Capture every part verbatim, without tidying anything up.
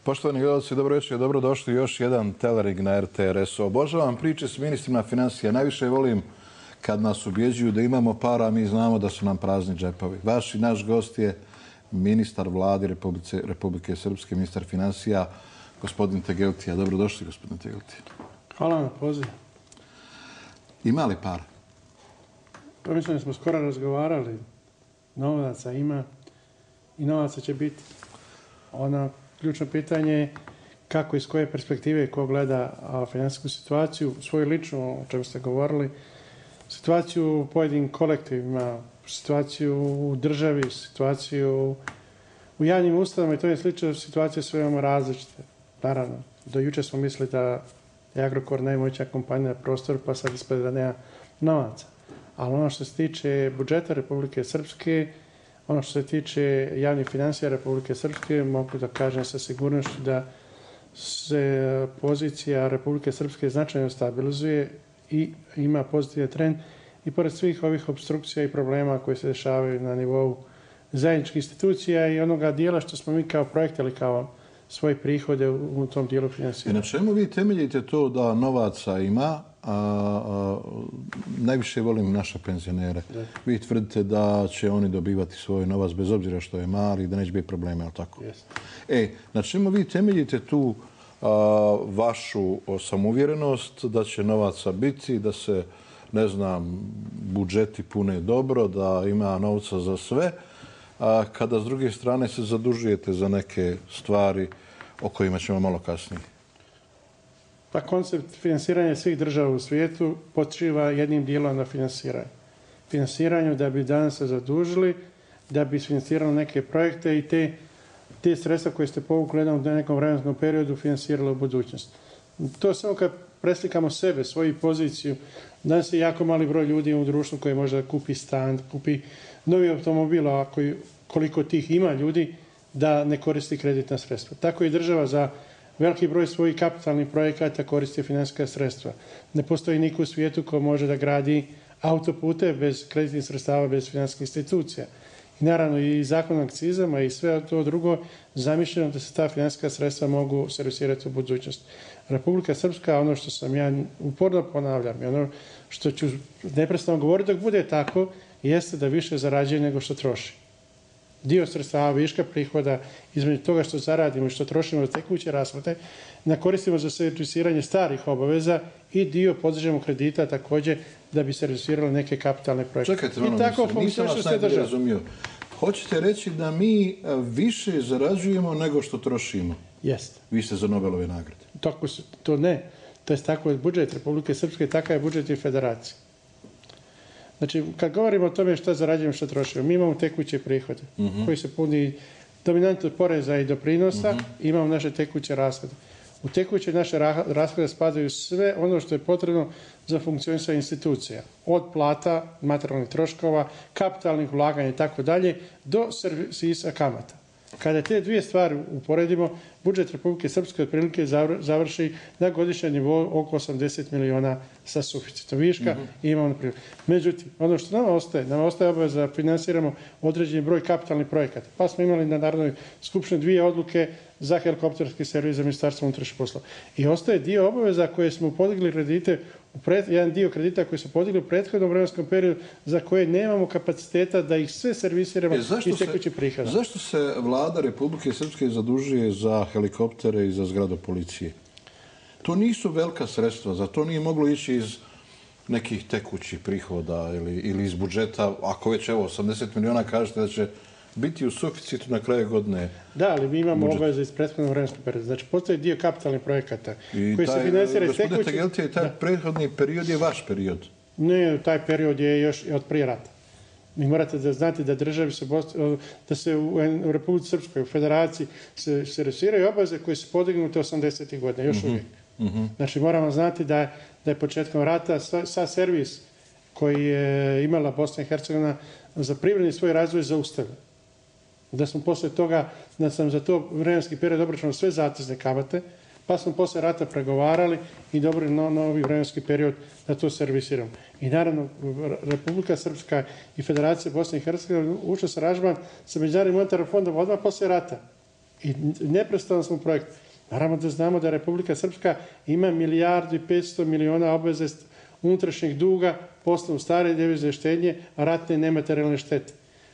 Poštovani gledalci, dobro večer, dobrodošli u još jedan Telering na R T R S. Obožavam priče s ministrima financija. Najviše volim kad nas ubjeđuju da imamo para, a mi znamo da su nam prazni džepovi. Vaš i naš gost je ministar vlade Republike, Republike Srpske, ministar financija, gospodin Tegeltija. Dobrodošli, gospodin Tegeltija. Hvala na poziv. Ima li para? Pa mislim da smo skoro razgovarali. Novaca ima i novaca će biti. Ono ključno pitanje je kako, iz koje perspektive, ko gleda financijsku situaciju, svoju ličnu, o čemu ste govorili, situaciju u pojedinim kolektivima, situaciju u državi, situaciju u javnim ustanovama i to je slično situacije sve imamo različite. Naravno, do jučer smo mislili da je Agrokor najmoćnija kompanija na prostoru, pa sad ispada da nema novaca. Ali ono što se tiče budžeta Republike Srpske, ono što se tiče javnih financija Republike Srpske, mogu da kažem sa sigurnošću da se pozicija Republike Srpske značajno stabilizuje i ima pozitivan trend i pored svih ovih obstrukcija i problema koji se dešavaju na nivou zajedničkih institucija i onoga dijela što smo mi kao projekt ili kao svoje prihode u tom dijelu finansiranja. I na čemu vi temeljite to da novaca ima? A, a, najviše volim naše penzionere. Da. Vi tvrdite da će oni dobivati svoj novac bez obzira što je mali i da neće biti problema, ali tako? Yes. E, na čemu vi temeljite tu a, vašu samouvjerenost da će novaca biti, da se, ne znam, budžeti pune dobro, da ima novca za sve, a kada s druge strane se zadužujete za neke stvari o kojima ćemo malo kasnije? Pa koncept finansiranja svih država u svijetu počiva jednim dijelom na finansiranju. Finansiranju da bi danas se zadužili, da bi finansirali neke projekte i te, te sredstva koje ste povukli u nekom vremenskom periodu finansirali u budućnost. To samo kad preslikamo sebe, svoju poziciju. Danas je jako mali broj ljudi u društvu koji može da kupi stan, kupi novi automobil, a koji, koliko tih ima ljudi da ne koristi kreditna sredstva. Tako i država za veliki broj svojih kapitalnih projekata koristi finansijska sredstva. Ne postoji niko u svijetu ko može da gradi autopute bez kreditnih sredstava, bez finansijskih institucija. I naravno i zakon o akcizama i sve to drugo zamišljeno da se ta finansijska sredstva mogu servisirati u budućnost. Republika Srpska, ono što sam ja uporno ponavljam i ono što ću neprestano govoriti dok bude tako, jeste da više zarađuje nego što troši. Dio sredstava, viška prihoda, između toga što zaradimo i što trošimo za tekuće rashode, ne koristimo za servisiranje starih obaveza i dio podižemo kredita također da bi servisirali neke kapitalne projekte. Čekajte, ono, mislim, nisam vas najbolje razumio. Hoćete reći da mi više zarađujemo nego što trošimo? Jeste. Vi ste za Nobelove nagrade. Tako se, to ne. To je tako je budžet Republike Srpske, takav je budžet i federacije. Znači, kad govorimo o tome šta zarađujemo, šta trošimo, mi imamo tekuće prihode uh -huh. koji se puni dominantno poreza i doprinosa, uh -huh. imamo naše tekuće rashode. U tekuće naše rashode spadaju sve ono što je potrebno za funkcionisanje institucija. Od plata, materijalnih troškova, kapitalnih ulaganja i tako dalje, do servisa kamata. Kada te dvije stvari uporedimo, budžet Republike Srpske otprilike završi na godišnjem nivou oko osamdeset miliona sa suficitom viška mm -hmm. i imamo naprijed. Međutim, ono što nama ostaje, nama ostaje obaveza da finansiramo određeni broj kapitalnih projekata. Pa smo imali na Narodnoj skupštini dvije odluke za helikopterski servis za Ministarstvo unutrašnjih poslova. I ostaje dio obaveza koje smo podigli kredite, u pred, jedan dio kredita koji su podigli u prethodnom vremenskom periodu za koje nemamo kapaciteta da ih sve servisiramo e, i tekući prihoda. Zašto se vlada Republike Srpske zadužuje za helikoptere i za zgradu policije? To nisu velika sredstva, za to nije moglo ići iz nekih tekućih prihoda ili, ili iz budžeta. Ako već evo osamdeset miliona kažete da će biti u suficitu na kraju godine. Da, ali mi imamo obaveze iz prethodnog vremenskog perioda. Znači, postoji dio kapitalnih projekata I koji taj, se finansira iz tekućih... Gospodine Tegeltija, taj da. prethodni period je vaš period? Ne, taj period je još od prije rata. Mi morate da znate da državi se, da se u, u Republici Srpskoj, u Federaciji se servisiraju obaveze koje su podignute osamdesetih godina, još mm-hmm. uvijek. Mm-hmm. Znači, moramo znati da, da je početkom rata sa, sa servis koji je imala Bosna i Hercegovina za privredni svoj razvoj zaustavio. Da smo posle toga, da sam za to vremenski period obračunao sve zatezne kamate, pa smo posle rata pregovarali i dobili no, novi vremenski period da to servisiramo. I naravno, Republika Srpska i Federacija Bosne i Hercegovine ušla sa aranžman sa Međunarodnim monetarnim fondom odmah posle rata. I neprestano smo projekt. Naravno da znamo da Republika Srpska ima milijardu i petsto miliona obveze unutrašnjeg duga, poslovu stare devizne štednje, ratne nematerijalne štete.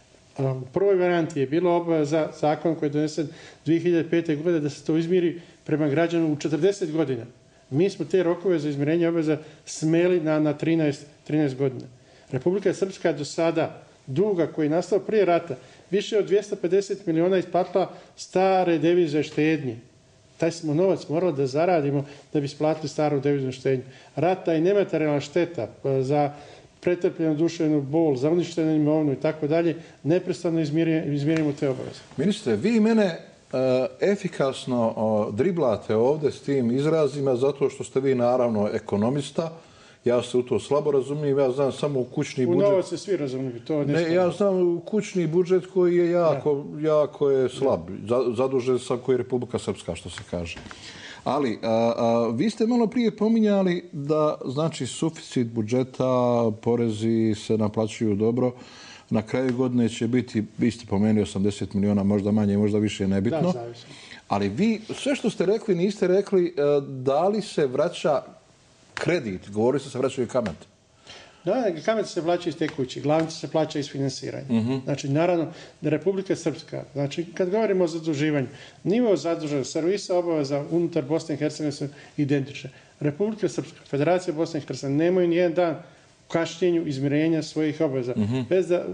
U prvoj varijanti je bilo obaveza zakon koji je donesen dvije hiljade pete. godine da se to izmiri prema građanu u četrdeset godina. Mi smo te rokove za izmirenje obaveza smeli na, na trinaest, trinaest godina. Republika Srpska do sada duga koji je nastao prije rata više od dvjesto pedeset miliona isplatila stare devizne štednje. Taj smo novac morali da zaradimo da bi isplatili staru deviznu štednju. Rata i nematerijalna šteta za pretrpljenu duševnu bol, za uništenu imovinu i tako dalje, neprestano izmirimo te obaveze. Ministre, vi mene uh, efikasno uh, driblate ovdje s tim izrazima zato što ste vi naravno ekonomista. Ja se u to slabo razumijem, ja znam samo u kućni budžet. U novac se svi razumiju, to nešto. Ne, ja znam u kućni budžet koji je jako, ja. jako je slab. Zadužen sam koji je Republika Srpska, što se kaže. Ali, a, a, vi ste malo prije pominjali da, znači, suficit budžeta, porezi se naplaćuju dobro. Na kraju godine će biti, vi ste pomenuli osamdeset miliona, možda manje, možda više, nebitno. Da, zavisno. Ali vi, sve što ste rekli, niste rekli da li se vraća kredit, govorili ste se vraćaju kamate. Da, kamate se plaća iz tekući, glavnica se plaća iz finansiranja. Uh-huh. Znači, naravno, da Republika Srpska, znači, kad govorimo o zaduživanju, nivo zadužena, servisa obaveza unutar Bosne i Hercegovine su identične. Republika Srpska, Federacija Bosne i Hercegovine nemaju nijedan dan u kašnjenju izmirenja svojih obaveza. Uh-huh. Bez da,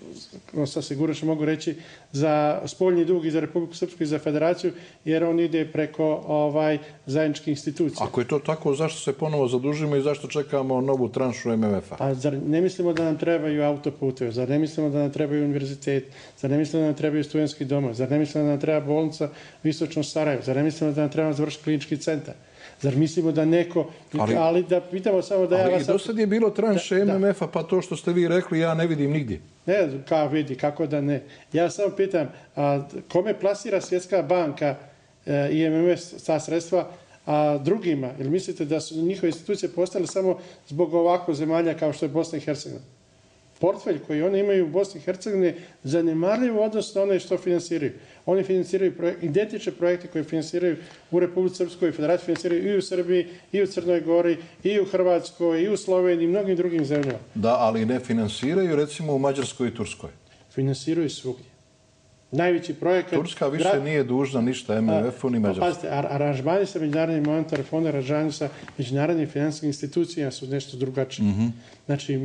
sa sigurnošću mogu reći, za spoljni dug i za Republiku Srpsku i za Federaciju, jer on ide preko ovaj zajedničkih institucija. Ako je to tako, zašto se ponovo zadužimo i zašto čekamo novu tranšu M M F-a? Pa zar ne mislimo da nam trebaju autoputeve, zar ne mislimo da nam trebaju univerzitet, zar ne mislimo da nam trebaju studentski doma, zar ne mislimo da nam treba bolnica u Istočnom Sarajevu, zar ne mislimo da nam treba završiti klinički centar? Zar mislimo da neko... Ali, ali da pitamo samo da... Ali ja i do sad je bilo tranše M M F-a, pa to što ste vi rekli, ja ne vidim nigdje. Ne, kao vidi, kako da ne. Ja samo pitam, a, kome plasira Svjetska banka e, i M M F ta sredstva, a drugima? Ili mislite da su njihove institucije postale samo zbog ovako zemalja kao što je Bosna i Hercegovina? Portfelj koji oni imaju u Bosni i Hercegovini zanemarljivo odnosno one što finansiraju. Oni finansiraju projek- identične projekte koje finansiraju u Republici Srpskoj, Federaciji finansiraju i u Srbiji, i u Crnoj Gori, i u Hrvatskoj, i u Sloveniji, i mnogim drugim zemljama. Da, ali ne finansiraju recimo u Mađarskoj i Turskoj. Finansiraju svugdje. Najveći projekat... Turska više gra... nije dužna ništa M M F-u ni Mađarskoj. Pazite, aranžmani sa Međunarodnim monetarnim fondom, aranžmani sa međunarodnim finansijskim institucijama su nešto drugačije. Mm-hmm. Znači,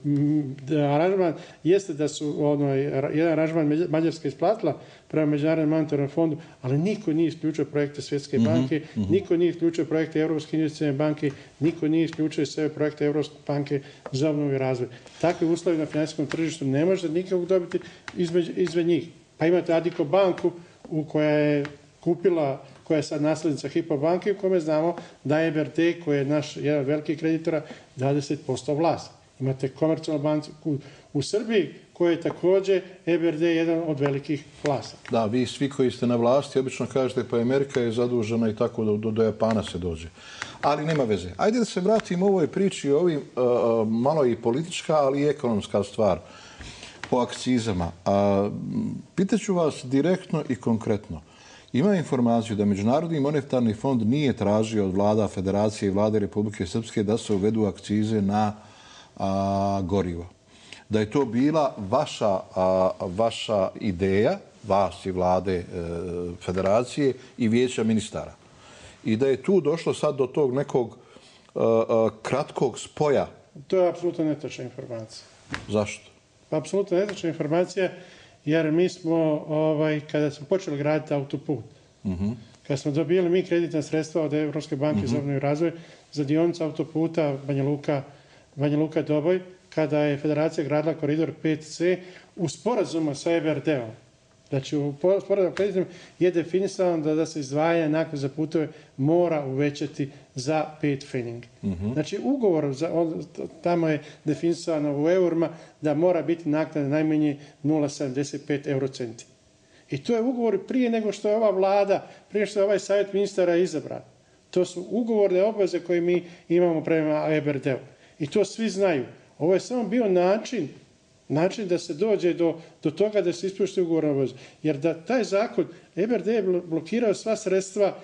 aranžman jeste da su ono, jedan aranžman Mađarska isplatila prema Međunarodnom monetarnom fondu, ali niko nije isključio projekte Svjetske mm-hmm. banke, mm-hmm. niko nije isključio projekte Europske investicione banke, niko nije isključio sve projekte Europske banke za obnovu i razvoj. Takve uslovi na finansijskom tržištu ne može nikog dobiti između, između njih. Pa imate Adiko banku u koja je kupila, koja je sad naslednica Hypo banke, u kome znamo da je E B R D, koji je naš jedan od velikih kreditora, dvadeset posto vlast. Imate Komercijalnu banku u, u Srbiji, koja je također E B R D jedan od velikih vlasa. Da, vi svi koji ste na vlasti obično kažete pa Amerika je zadužena i tako do, do, do Japana se dođe. Ali nema veze. Ajde da se vratimo ovoj priči, ovim, uh, malo i politička, ali i ekonomska stvar. Po akcizama. A, pitaću vas direktno i konkretno. Ima informaciju da Međunarodni monetarni fond nije tražio od vlada Federacije i vlade Republike Srpske da se uvedu akcize na a, gorivo. Da je to bila vaša, a, vaša ideja, vas i vlade e, Federacije i vijeća ministara. I da je tu došlo sad do tog nekog a, a, kratkog spoja. To je apsolutno netačna informacija. Zašto? Apsolutno netačna informacija, jer mi smo, ovaj, kada smo počeli graditi autoput, uh-huh. kada smo dobili mi kreditna sredstva od Evropske banke uh-huh. za obnovu i razvoj za dionicu autoputa Banja Luka, Banja Luka Doboj, kada je Federacija gradila koridor pet C u sporazumu sa E B R D-om. Znači, u sporazumu kreditom je definisano da, da se izdvaja nakon za putove mora uvećati za pet fening. Uh-huh. Znači, ugovor za, on, tamo je definisano u eurima da mora biti naknada najmanje nula zarez sedamdeset pet eurocenti. I to je ugovor prije nego što je ova vlada, prije što je ovaj savjet ministara izabran. To su ugovorne obveze koje mi imamo prema E B R D-u. I to svi znaju. Ovo je samo bio način način da se dođe do, do toga da se ispušte ugovorna obaveza. Jer da taj zakon, E B R D je blokirao sva sredstva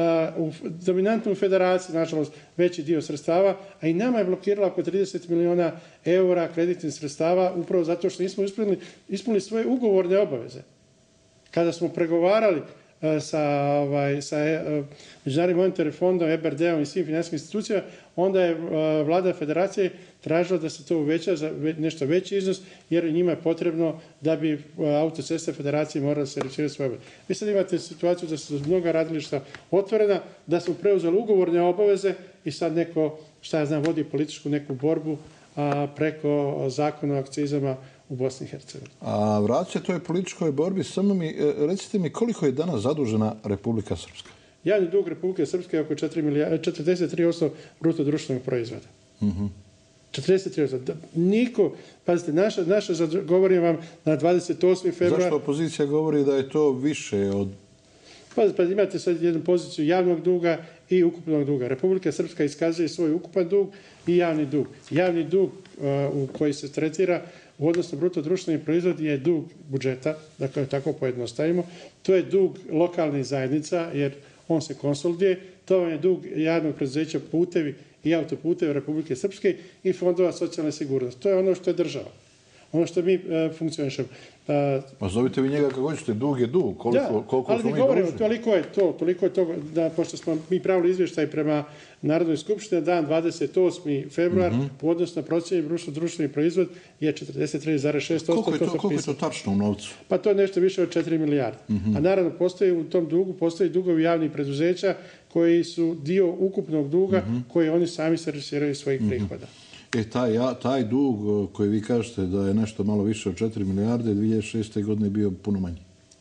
u dominantnoj federaciji, nažalost, veći dio sredstava, a i nama je blokirala oko trideset miliona eura kreditnih sredstava upravo zato što nismo ispunili, ispunili svoje ugovorne obaveze. Kada smo pregovarali sa, ovaj, sa Međunarodnim monetarnim fondom, E B R D-om i svim financijskim institucijama, onda je vlada federacije tražila da se to uveća za nešto veći iznos, jer njima je potrebno da bi autoceste federacije morali servisirati svoje obaveze. Vi sad imate situaciju da su mnoga radilišta otvorena, da smo preuzeli ugovorne obaveze i sad neko, šta ja znam, vodi političku neku borbu a, preko zakona o akcizama u Bosni i Hercegovini. A vratit se toj političkoj borbi, samo mi recite mi koliko je danas zadužena Republika Srpska? Javni dug Republike Srpske je oko četrdeset tri posto bruto društvenog proizvoda. Uh-huh. četrdeset tri posto. Niko, pazite, naša, naša, govorim vam na dvadeset osmi februar... Zašto opozicija govori da je to više od... Pazite, pa imate sad jednu poziciju javnog duga i ukupnog duga. Republika Srpska iskazuje svoj ukupan dug i javni dug. Javni dug uh, u koji se tretira u odnosu bruto društveni proizvod je dug budžeta, dakle tako pojednostavimo. To je dug lokalnih zajednica, jer on se konsoliduje. To je dug javnog preduzeća putevi i autoputevi Republike Srpske i fondova socijalne sigurnosti. To je ono što je država. Ono što mi uh, funkcionišemo. Uh, pa zovite vi njega kako hoćete, dug je dug. Koliko, da, koliko ali mi govorimo, toliko je to, toliko je to, da, pošto smo mi pravili izvještaj prema Narodnoj skupštini, dan dvadeset osmi februar, mm-hmm. u odnosu na procijenjeni bruto društveni proizvod je četrdeset tri zarez šest posto. Koliko je to, koliko je to tačno u novcu? Pa to je nešto više od četiri milijarde. Mm-hmm. A naravno, postoji u tom dugu, postoji dugovi javnih preduzeća koji su dio ukupnog duga mm-hmm. koji oni sami servisiraju svojih mm-hmm. prihoda. E, taj, ja, taj dug koji vi kažete da je nešto malo više od četiri milijarde, dvije hiljade šeste. godine bio puno manji.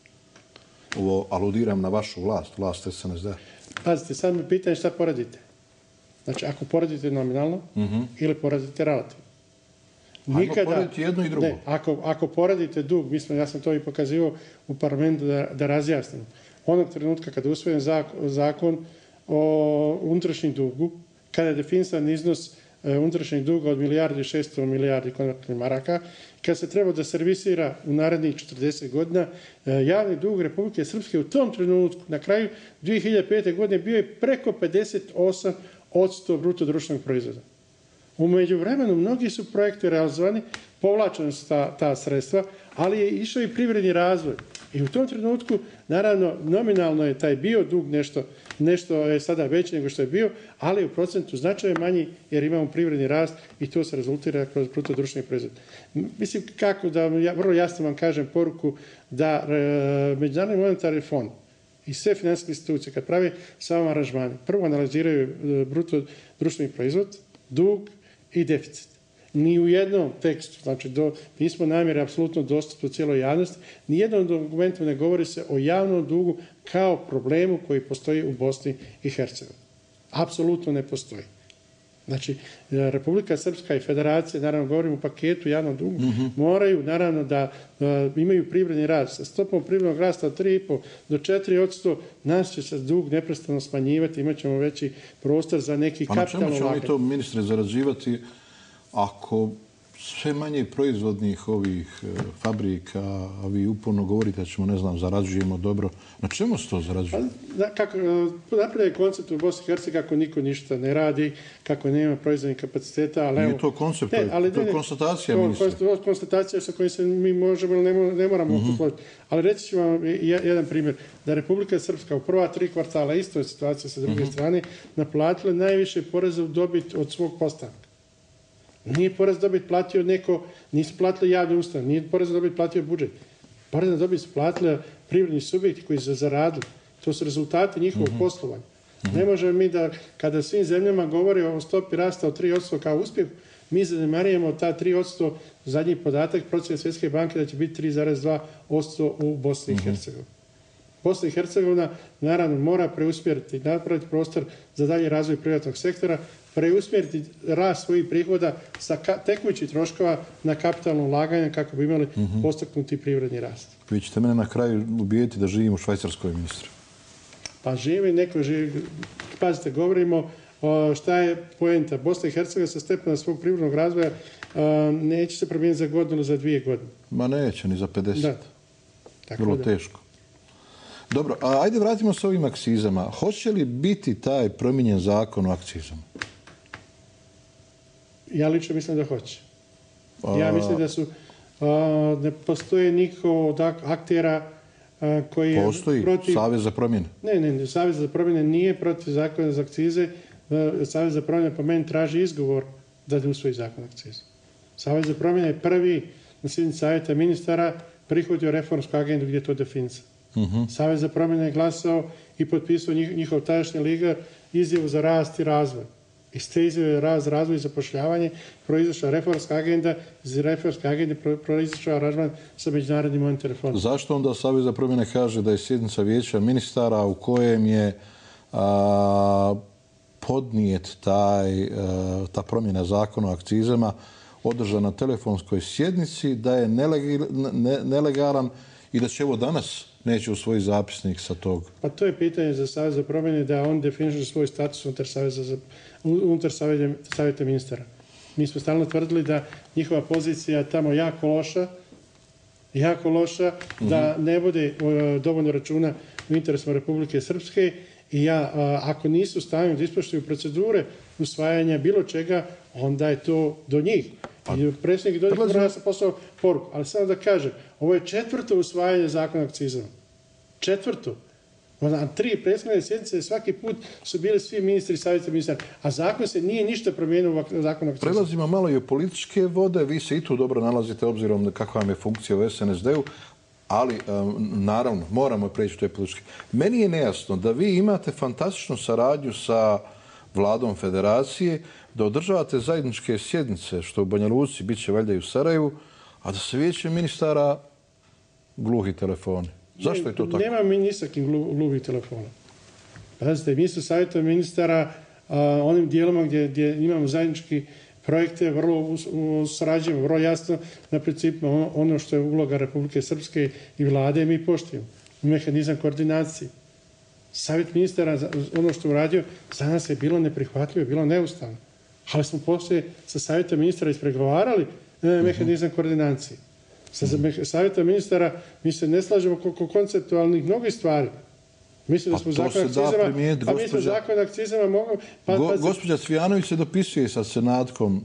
Ovo aludiram na vašu vlast, vlast S N S D. Pazite, sad mi pitanje šta poradite. Znači, ako poradite nominalno mm-hmm. ili poradite relativno. Nikada, ajmo poraditi jedno i drugo. Ne, ako, ako poradite dug, mislim, ja sam to i pokazivao u parlamentu da, da razjasnim. Onog trenutka kada je usvojen zakon, zakon o unutrašnjem dugu, kada je definisan iznos unutrašnjeg duga od milijardi i šesto milijardi konvertibilnih maraka, kad se treba da servisira u narednih četrdeset godina, javni dug Republike Srpske u tom trenutku, na kraju dvije hiljade pete. godine, bio je preko pedeset osam posto bruto društvenog proizvoda. U međuvremenu mnogi su projekti realizovani, povlačena su ta, ta sredstva, ali je išao i privredni razvoj. I u tom trenutku, naravno, nominalno je taj bio dug nešto, nešto je sada veći nego što je bio, ali u procentu značajno manji jer imamo privredni rast i to se rezultira kroz bruto društveni proizvod. Mislim kako da ja vrlo jasno vam kažem poruku da e, Međunarodni monetarni fond i sve financijske institucije kad prave samo aranžmane, prvo analiziraju e, bruto društveni proizvod, dug i deficit. Ni u jednom tekstu, znači do, pismo namjere apsolutno dostupno cijeloj javnosti, ni jednom dokumentu ne govori se o javnom dugu kao problemu koji postoji u Bosni i Hercegovini. Apsolutno ne postoji. Znači, Republika Srpska i Federacija, naravno govorimo o paketu javnog duga, mm-hmm. moraju naravno da uh, imaju privredni rast. Sa stopom privrednog rasta od tri i po do četiri posto nas će se dug neprestano smanjivati, imat ćemo veći prostor za neki kapitalno ulaganje. Pa na čemu ćemo mi to, ministre, zarađivati ako sve manje proizvodnih ovih fabrika, a vi uporno govorite da ćemo, ne znam, zarađujemo dobro. Na čemu se to zarađuje? Pa, kako, napravljen je koncept u Bosni i Hercegovini kako niko ništa ne radi, kako nema proizvodnih kapaciteta. Ali nije evo, to koncept, ne, ali, to je ne, konstatacija, to, ministre. To je konstatacija sa kojom se mi možemo ili ne, ne moramo mm-hmm. složiti. Ali reći ću vam jedan primjer. Da Republika Srpska u prva tri kvartala, isto je situacija sa druge mm-hmm. strane, naplatila najviše poreza u dobit od svog postanka. Nije porez dobit platio neko, nisu platili javne ustanove, nije porez dobit platio budžet. Porez na dobit su platili privredni subjekti koji su zaradili. To su rezultati njihovog mm-hmm. poslovanja. Mm-hmm. Ne možemo mi da, kada svim zemljama govore o stopi rasta od tri posto kao uspjeh, mi zanemarujemo ta tri posto zadnji podatak procjene Svjetske banke da će biti tri zarez dva posto u Bosni i Hercegovini. Bosna i Hercegovina naravno mora preusmjeriti, napraviti prostor za dalje razvoj privatnog sektora, preusmjeriti rast svojih prihoda sa tekućih troškova na kapitalno ulaganje kako bi imali mm-hmm. postaknuti privredni rast. Vi ćete mene na kraju ubijeti da živim u Švajcarskoj, ministre. Pa živi, neko živi. Pazite, govorimo o šta je poenta. Bosna i Hercegovina sa stepena svog privrednog razvoja neće se promijeniti za godinu ili za dvije godine. Ma neće, ni za pedeset. Da. Tako Vrlo da. teško. Dobro, a ajde vratimo se ovim akcizama. Hoće li biti taj promijenjen zakon o akcizama? Ja lično mislim da hoće. Ja mislim da su, a, ne postoji niko od aktera a, koji je Postoji protiv... Savez za promjene. Ne, ne, Savez za promjene nije protiv zakona za akcize. Savez za promjene po meni traži izgovor da ne usvoji zakon o akcize. Savez za promjene je prvi na sjednici Savjeta ministara prihvatio reformsku agendu gdje je to definisano. Uh-huh. Savez za promjene je glasao i potpisao njih, njihov tadašnji lider izjavu za rast i razvoj. Iz te izjave rast, razvoj i zapošljavanje proizašla reformska agenda, iz reformske agende proizašla aranžman sa Međunarodnim monetarnim fondom. Zašto onda Savez za promjene kaže da je sjednica vijeća ministara u kojem je a, podnijet taj, a, ta promjena zakona o akcizama održana na telefonskoj sjednici, da je nelegalan i da će evo danas neće usvojiti zapisnik sa tog? Pa to je pitanje za Savez za promjene da on definiše svoj status unutar Saveza za, unutar Savjeta ministara. Mi smo stalno tvrdili da njihova pozicija je tamo jako loša, jako loša, mm-hmm. da ne bude uh, dovoljno računa u interesima Republike Srpske i ja, uh, ako nisu stavljeni da ispoštuju procedure usvajanja bilo čega, onda je to do njih. I predsjednik Dodik mora ja sam poslao poruku. Ali samo da kažem, ovo je četvrto usvajanje zakona o akcizama. Četvrto. Na tri prethodne sjednice svaki put su bili svi ministri Savjeta ministara. A zakon se nije ništa promijenio u zakonu o akcizama. Prelazimo malo i u političke vode. Vi se i tu dobro nalazite obzirom na kakva vam je funkcija u S N S D-u. Ali, naravno, moramo preći u te političke. Meni je nejasno da vi imate fantastičnu saradnju sa Vladom Federacije, da održavate zajedničke sjednice, što u Banja Luci, bit će valjda i u Sarajevu, a da se vijeće ministara gluhi telefoni. Zašto je to tako? Nema mi nisakim gluhih telefona. Pazite, mi su savjeta ministara a, onim dijelima gdje, gdje imamo zajednički projekte, vrlo sarađujemo, vrlo jasno na principima ono, ono što je uloga Republike Srpske i vlade, mi poštujemo. Mehanizam koordinacije. Savjet ministara, ono što uradio, za nas je bilo neprihvatljivo, bilo neustavno. Ali smo poslije sa savjeta ministara ispregovarali mehanizam koordinacije. Sa savjeta ministara mi se ne slažemo oko konceptualnih mnogih stvari. Mislim da smo zakon akcizama, a mi smo zakon akcizama mogu... Pa, Go, pa, gospođa Cvijanović se dopisuje sa senatkom.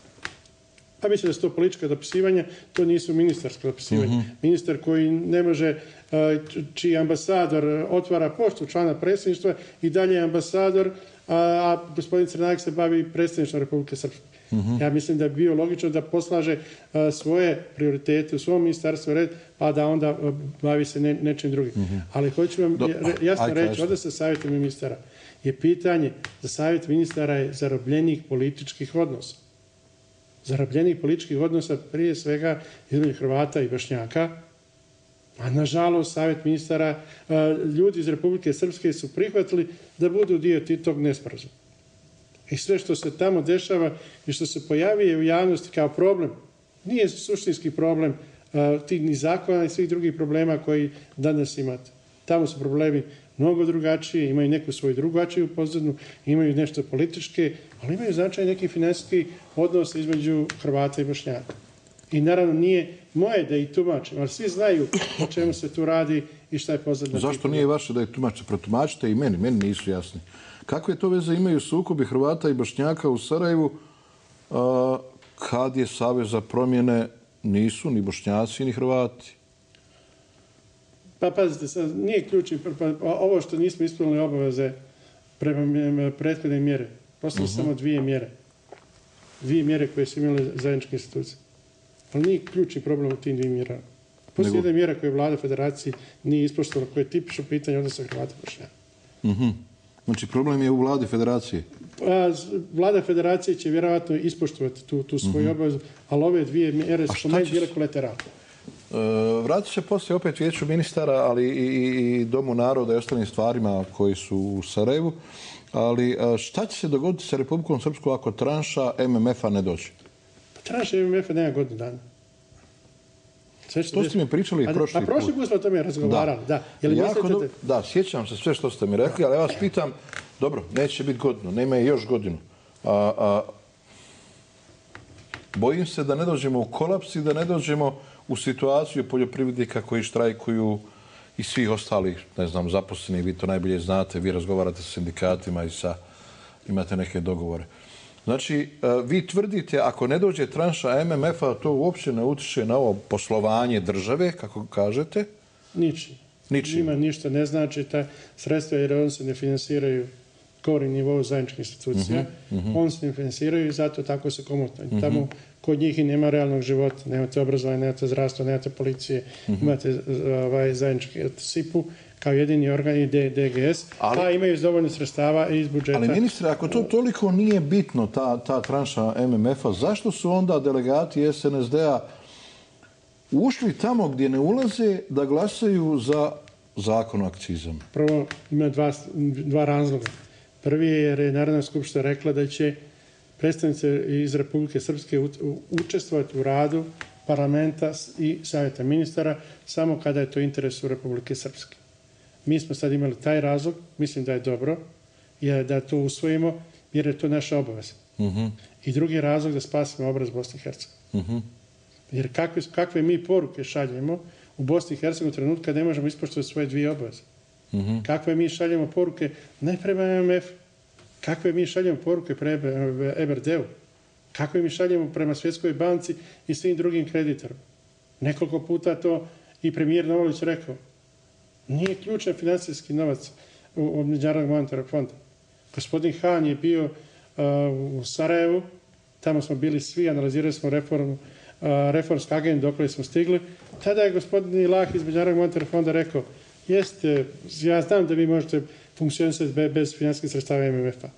Pa mislim da su to politička dopisivanja, to nisu ministarska dopisivanja. Uh-huh. Ministar koji ne može, čiji ambasador otvara poštu člana predsjedništva i dalje je ambasador, a gospodin Crnanak se bavi predsjedništvom Republike Srpske. Uh-huh. Ja mislim da bi bio logično da poslaže svoje prioritete u svom ministarstvu red, pa da onda bavi se ne, nečim drugim. Uh-huh. Ali hoću vam Do, jasno aj, reći, ovdje sa savjetom ministara je pitanje za savjet ministara je zarobljenih političkih odnosa. Zarobljenih političkih odnosa prije svega između Hrvata i Bošnjaka, a nažalost savjet ministara, ljudi iz Republike Srpske su prihvatili da budu dio tog nesporazuma. I sve što se tamo dešava i što se pojavije u javnosti kao problem, nije suštinski problem tih ni zakona i svih drugih problema koji danas imate. Tamo su problemi mnogo drugačije, imaju neku svoju drugačiju pozadnu, imaju nešto političke, ali imaju značaj neki finansijski odnos između Hrvata i Bošnjaka. I naravno nije moje da ih tumačim, ali svi znaju o čemu se tu radi i šta je pozadna. Zašto nije vaše da ih tumačite? Protumačite i meni, meni nisu jasni. Kakve to veze imaju sukobi Hrvata i Bošnjaka u Sarajevu a, kad je Savez za promjene nisu ni Bošnjaci ni Hrvati? Pa pazite, sad, nije ključni, pa, ovo što nismo ispunili obaveze prema prethodne mjere. Postoje uh-huh. samo dvije mjere. Dvije mjere koje su imale zajedničke institucije. Ali nije ključni problem u tim dvije mjerama. Postoje jedna mjera koju vlada Federacije nije ispoštovala, koja je tipično pitanje odnosa Hrvata i Bošnjaka. Uh-huh. Znači problem je u vladi Federacije? A, vlada Federacije će vjerovatno ispoštovati tu, tu svoju uh-huh. obavezu, ali ove dvije mjere su po meni bile kolateralne. Uh, vratit će poslije opet vijeću ministara, ali i, i Domu naroda i ostalim stvarima koji su u Sarajevu. Ali uh, šta će se dogoditi sa Republikom Srpskom ako tranša M M F-a ne dođe? Pa tranša M M F-a nema godinu dana. To ste mi pričali i prošli put. A prošli put smo o tome razgovarali, da. da. Jel jako do... Da, sjećam se sve što ste mi rekli, ali ja vas pitam, dobro, neće biti godinu, nema je još godinu. A, a, bojim se da ne dođemo u kolaps i da ne dođemo u situaciju poljoprivrednika koji štrajkuju i svih ostalih, ne znam, zaposleni, vi to najbolje znate, vi razgovarate sa sindikatima i sa, imate neke dogovore. Znači, vi tvrdite, ako ne dođe tranša M M F-a, to uopće ne utiče na ovo poslovanje države, kako kažete? Ničim. Ničim. Njima ništa ne znači ta sredstva, jer oni se ne finansiraju govorim nivou zajedničkih institucija. Uh-huh, uh-huh. Oni se ne finansiraju i zato tako se komotno. Uh-huh. Tamo kod njih i nema realnog života. Nemate obrazovanje, nemate zdravstvo, nemate policije, uh-huh. imate ovaj, zajednički S I P U kao jedini organ i D G S, ali, a imaju dovoljno sredstava iz budžeta. Ali ministre, ako to toliko nije bitno, ta, ta tranša M M F-a, zašto su onda delegati S N S D-a ušli tamo gdje ne ulaze da glasaju za zakon o akcizama? Prvo, ima dva, dva razloga. Prvi je jer je Narodna skupština rekla da će predstavnici iz Republike Srpske učestvovati u radu parlamenta i savjeta ministara samo kada je to interes u Republike Srpske. Mi smo sad imali taj razlog, mislim da je dobro, je da to usvojimo jer je to naša obaveza. Uh-huh. I drugi razlog da spasimo obraz Bosne i Hercegovine. Uh-huh. Jer kakve, kakve mi poruke šaljemo u Bosni i Hercegovini u trenutku kad ne možemo ispoštovati svoje dvije obaveze. Uh-huh. Kakve mi šaljemo poruke ne prema M M F, kakve mi šaljemo poruke prema E B R D-u, kakve mi šaljemo prema Svjetskoj banci i svim drugim kreditorima. Nekoliko puta to i premijer Novolić rekao. Nije ključan financijski novac od Međunarodnog monetarnog fonda. Gospodin Han je bio uh, u Sarajevu, tamo smo bili svi, analizirali smo reformu, uh, reformsku agendu do koje smo stigli. Tada je gospodin Ilah iz Međunarodnog monetarnog fonda rekao, jeste, ja znam da vi možete funkcionisati bez, bez financijskih sredstava M M F-a.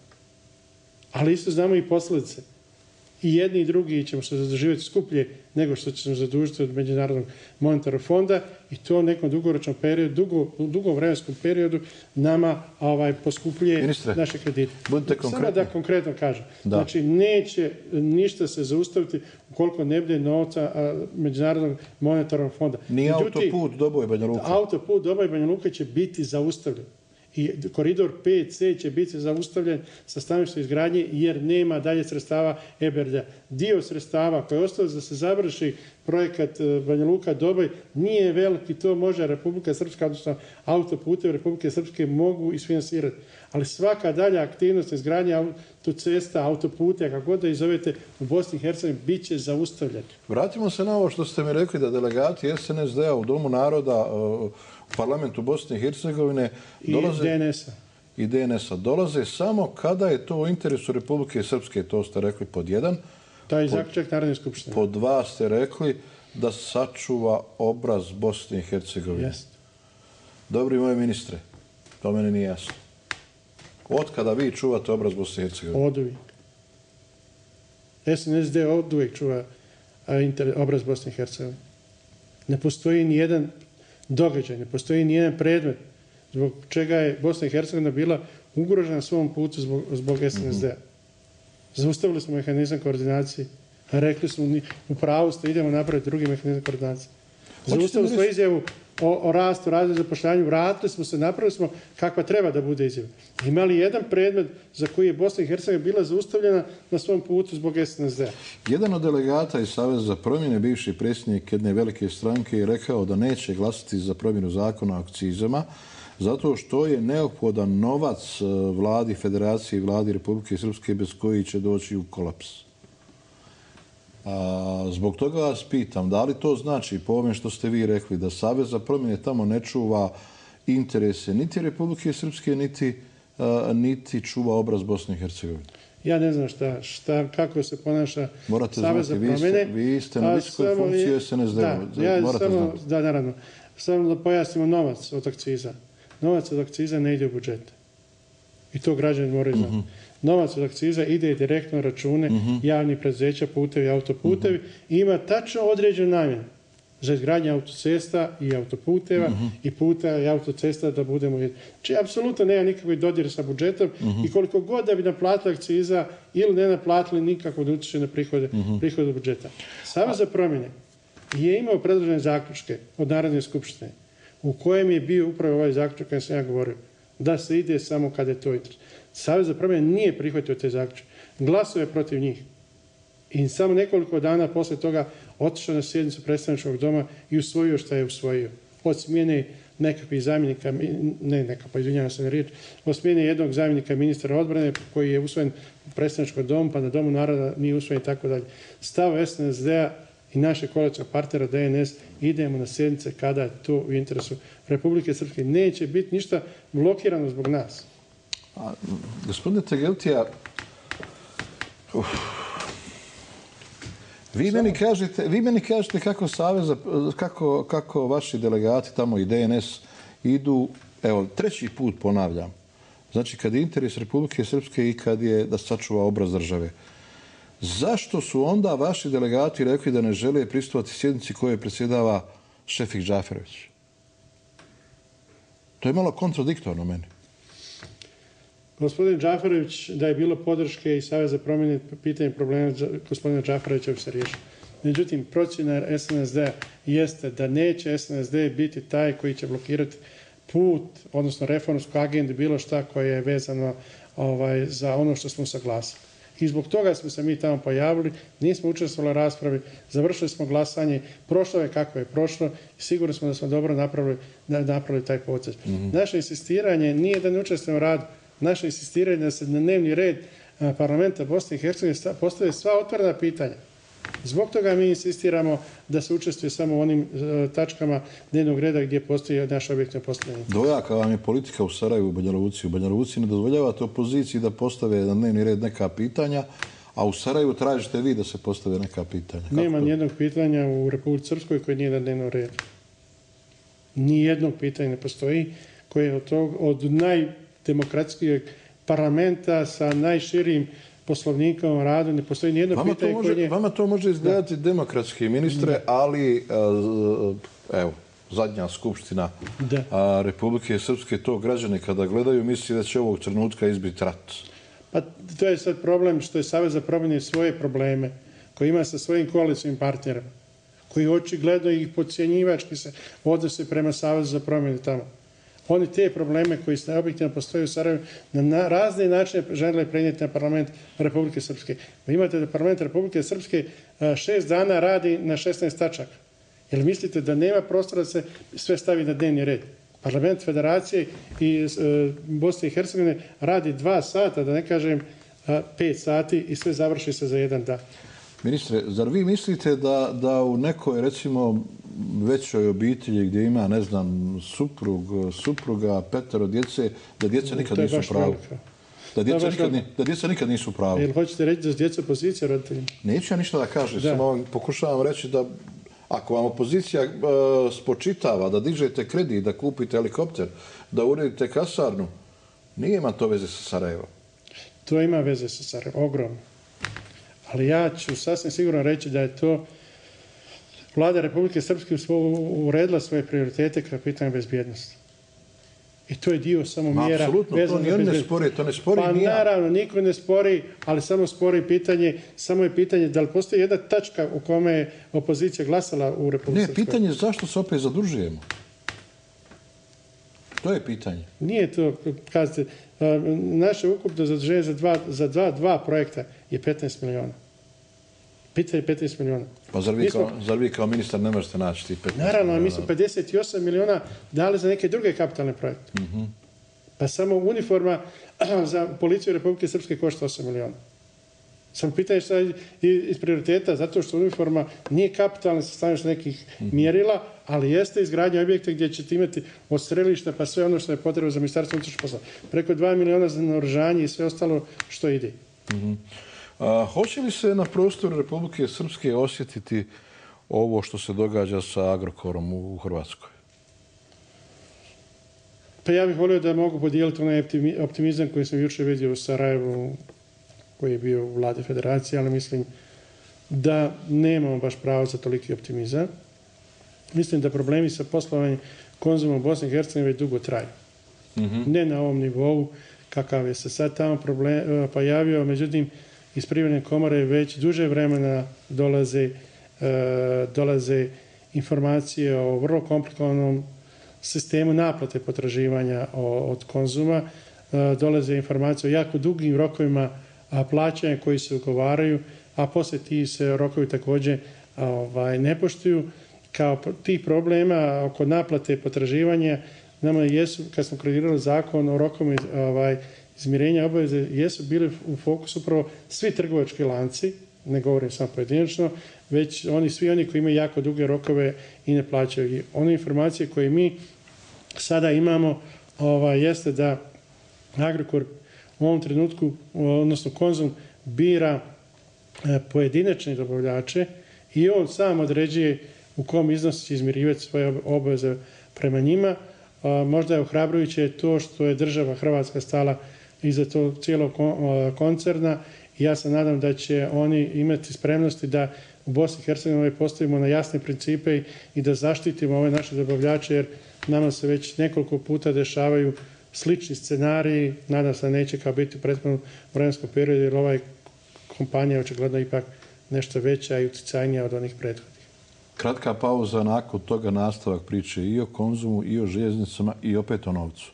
Ali isto znamo i posljedice. I jedni i drugi ćemo se zaduživati skuplje nego što ćemo zadužiti od Međunarodnog monetarnog fonda i to u nekom dugoročnom periodu, dugo, u dugom vremenskom periodu nama ovaj, poskupljuje Ministre, naše kredite. Budite konkretni. Samo da konkretno kažem. Da. Znači, neće ništa se zaustaviti ukoliko ne bude novca a, Međunarodnog monetarnog fonda. Nije autoput Doboj Banja Luka. Autoput Doboj Banja Luka će biti zaustavljen. I koridor pet C će biti zaustavljen sa stanovišta izgradnje jer nema dalje sredstava E B R D-a. Dio sredstava koje je ostalo da se završi projekat Banja Luka Doboj nije veliki, to može Republika Srpska, odnosno autoputevi Republike Srpske mogu isfinansirati. Ali svaka dalja aktivnost izgradnje autocesta, autopute, kako god da izovete u Bosni i Hercegovini, bit će zaustavljeni. Vratimo se na ovo što ste mi rekli da delegati S N S D-a u Domu naroda u parlamentu Bosne i Hercegovine dolaze, i D N S-a. I D N S-a dolaze samo kada je to u interesu Republike Srpske, to ste rekli pod jedan. Taj zaključak Narodne skupštine. Pod dva ste rekli da sačuva obraz Bosne i Hercegovine. Jest. Dobri moji ministre, to meni nije jasno. Od kada vi čuvate obraz Bosne i Hercegovine? Od uvijek. S N S D od uvijek čuva obraz Bosne i Hercegovine. Ne postoji ni jedan događaj, ne postoji ni jedan predmet zbog čega je Bosna i Hercegovina bila ugrožena na svom putu zbog, zbog S N S D-a. Zaustavili smo mehanizam koordinacije, rekli smo u pravu ste, idemo napraviti drugi mehanizam koordinacije. Zaustavili smo izjavu o, o rastu, razvoju, zapošljavanju, vratili smo se, napravili smo kakva treba da bude izjava. Imali jedan predmet za koji je Bosna i Hercegovina bila zaustavljena na svom putu zbog S N S D-a. Jedan od delegata iz Saveza za promjene, bivši predsjednik jedne velike stranke, je rekao da neće glasati za promjenu zakona o akcizama zato što je neophodan novac vladi Federacije i vladi Republike Srpske bez koji će doći u kolaps. A, zbog toga vas pitam, da li to znači, po ovome što ste vi rekli, da Savez za promjene tamo ne čuva interese niti Republike Srpske, niti, a, niti čuva obraz Bosne i Hercegovine? Ja ne znam šta, šta kako se ponaša morate Savez za promjene. Vi ste, vi ste na visokoj funkciji S N S D-a. Da, ja morate samo, znati. da, naravno. Samo da pojasnimo novac od akciza. Novac od akciza ne ide u budžet. I to građani moraju znati. Uh-huh. Novac od akciza ide direktno na račune uh-huh. javnih preduzeća, putevi, autoputevi uh-huh. i ima tačno određen namjen za izgradnje autocesta i autoputeva uh-huh. i puta i autocesta da budemo jedni. Či apsolutno nema nikakvih dodir sa budžetom uh-huh. i koliko god da bi naplatili akciza ili ne naplatili nikako da utiče na prihode, uh-huh. prihode budžeta. Savez za promjene je imao predložene zaključke od Narodne skupštine u kojem je bio upravo ovaj zaključak kada sam ja govorio, da se ide samo kada je to interes. Savez za promjene nije prihvatio te zaključke. Glasuje protiv njih. I samo nekoliko dana poslije toga otišao na sjednicu predstavničkog doma i usvojio što je usvojio. Od smjene nekakvih zamjenika, ne nekako, izvinjavam se na riječ, od smjene jednog zamjenika ministra odbrane koji je usvojen u predstavničkom domu, pa na Domu naroda nije usvojen i tako dalje. Stav es en es de-a i našeg koalicijskog partnera de en es idemo na sjednice kada je to u interesu Republike Srpske. Neće biti ništa blokirano zbog nas. A, gospodine Tegeltija, uf, vi meni kažete, vi meni kažete kako saveza, kako, kako vaši delegati tamo i de en es idu, evo, treći put ponavljam. Znači, kad je interes Republike Srpske i kad je da sačuva obraz države. Zašto su onda vaši delegati rekli da ne žele prisustvovati sjednici koje predsjedava Šefik Džaferović? To je malo kontradiktorno meni. Gospodin Džaferović, da je bilo podrške i Saveza promjene, pitanje problema gospodina Džaferovića bi se riješilo. Međutim, procjena es en es de jeste da neće es en es de biti taj koji će blokirati put, odnosno reformsku agendu, bilo šta koje je vezano ovaj, za ono što smo saglasili. I zbog toga smo se mi tamo pojavili, nismo učestvovali u raspravi, završili smo glasanje, prošlo je kako je prošlo i sigurno smo da smo dobro napravili, da napravili taj proces. Mm-hmm. Naše insistiranje nije da ne učestvujemo u radu, naše insistiranje da se na dnevni red parlamenta Bosne i Hercegovine postave sva otvorena pitanja. Zbog toga mi insistiramo da se učestvuje samo u onim tačkama dnevnog reda gdje postoji naša objektivna postavljanja. Dvojaka vam je politika u Sarajevu u Banja Luci. U Banja Luci ne dozvoljavate opoziciji da postave na dnevni red neka pitanja, a u Sarajevu tražite vi da se postave neka pitanja. Kako Nema to? nijednog pitanja u Republici Srpskoj koji nije na dnevnom redu. Nijednog pitanja ne postoji koje je od, tog, od najdemokratskijeg parlamenta sa najširim poslovnikom o radu, ne postoji nijedno vama pitanje može, koje nije... Vama to može izgledati da. demokratski, ministre, da. ali evo, zadnja skupština da. Republike Srpske, to građani kada gledaju misli da će ovog trenutka izbiti rat. Pa to je sad problem što je Savez za promjene svoje probleme koje ima sa svojim koalicijnim partnerima, koji očigledno i podcjenjivački se odnose prema Savezu za promjene tamo. Oni te probleme koji se objektivno postoje u Sarajevu na razne načine žele prenijeti na parlament Republike Srpske. Pa imate da parlament Republike Srpske šest dana radi na šesnaest tačaka. Jel mislite da nema prostora da se sve stavi na dnevni red? Parlament Federacije i Bosne i Hercegovine radi dva sata, da ne kažem pet sati i sve završi se za jedan dan. Ministre, zar vi mislite da, da u nekoj, recimo, većoj obitelji gdje ima, ne znam, suprug, supruga, petero djece, da djeca nikad nisu u pravu? Da djeca, nikad, da djeca nikad nisu u pravu. Jel hoćete reći da su djeca opozicija roditeljima? Neću ja ništa da kažem, da. Samo vam pokušavam reći da ako vam opozicija uh, spočitava da dižete kredit, da kupite helikopter, da uredite kasarnu, nije ima to veze sa Sarajevom. To ima veze sa Sarajevom, ogromno. Ali ja ću sasvim sigurno reći da je to Vlada Republike Srpske uredila svoje prioritete kada pitanje bezbjednosti. I to je dio samo Ma, mjera vezano za bezbjednost. To ne, to ne spori pa nija. Naravno, niko ne spori, ali samo spori pitanje, samo je pitanje da li postoji jedna tačka u kome je opozicija glasala u Republike Srpskoj. Ne, pitanje je zašto se opet zadužujemo. To je pitanje. Nije to, kazate, naše ukupno zaduženje za dva, za dva, dva projekta je petnaest miliona. Pitanje je petnaest miliona. Pa zar vi, smo, kao, zar vi kao ministar ne možete naći ti petnaest naravno, miliona? mi smo pedeset osam miliona dali za neke druge kapitalne projekte. Mm-hmm. Pa samo uniforma za policiju Republike Srpske košta osam miliona. Samo pitanje šta je iz prioriteta, zato što uniforma nije kapitalna sa stanovišta nekih mm-hmm. mjerila, ali jeste izgradnja objekta gdje ćete imati od strelišta pa sve ono što je potrebno za ministarstvo unutrašnjih poslova. Preko dva miliona za naoružanje i sve ostalo što ide. Mm-hmm. A, hoće li se na prostoru Republike Srpske osjetiti ovo što se događa sa Agrokorom u, u Hrvatskoj? Pa ja bih volio da mogu podijeliti onaj optimizam koji sam jučer vidio u Sarajevu, koji je bio u vladi federacije, ali mislim da nemamo baš pravo za toliki optimizam. Mislim da problemi sa poslovanjem Konzuma u Bosni i Hercegovini već dugo traju. Mm-hmm. Ne na ovom nivou kakav je se sad tamo problem, pojavio, međutim, iz Privredne komore već duže vremena dolaze, e, dolaze informacije o vrlo komplikovanom sistemu naplate potraživanja od Konzuma. E, dolaze informacije o jako dugim rokovima plaćanja koji se ugovaraju. a poslije ti se rokovi također ovaj, ne poštuju. Kao tih problema oko naplate potraživanja, nama jesu, kad smo kreirali zakon o rokovima ovaj, izmirenja obaveze, jesu bili u fokusu upravo svi trgovački lanci, ne govorim samo pojedinačno, već oni, svi oni koji imaju jako duge rokove i ne plaćaju. I one informacije koje mi sada imamo ovaj, jeste da Agrokor u ovom trenutku, odnosno Konzum, bira pojedinačne dobavljače i on sam određuje u kom iznosu će izmirivati svoje obaveze prema njima. Možda je ohrabrujuće to što je država Hrvatska stala iza tog cijelog koncerna i ja se nadam da će oni imati spremnosti da u Bosni i Hercegovini postavimo na jasne principe i da zaštitimo ove naše dobavljače, jer nama se već nekoliko puta dešavaju slični scenariji. Nadam se da neće kao biti u prethodnom vremenskom periodu, jer ovaj kompanija je očigledno ipak nešto veća i utjecajnija od onih prethodnih. Kratka pauza, nakon toga nastavak priče i o Konzumu, i o željeznicama, i opet o novcu.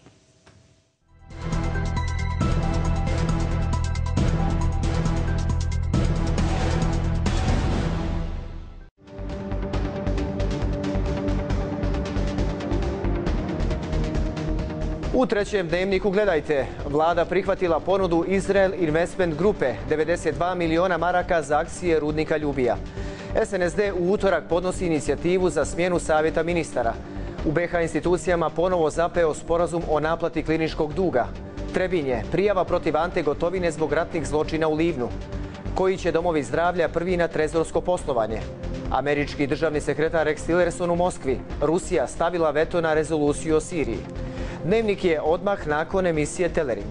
U trećem dnevniku gledajte. Vlada prihvatila ponudu Israel Investment grupe, devedeset dva miliona maraka za akcije rudnika Ljubija. S N S D u utorak podnosi inicijativu za smjenu savjeta ministara. U B H institucijama ponovo zapeo sporazum o naplati kliničkog duga. Trebinje, prijava protiv Ante Gotovine zbog ratnih zločina u Livnu. Koji će domovi zdravlja prvi na trezorsko poslovanje? Američki državni sekretar Rex Tillerson u Moskvi. Rusija stavila veto na rezoluciju o Siriji. Dnevnik je odmah nakon emisije Telering.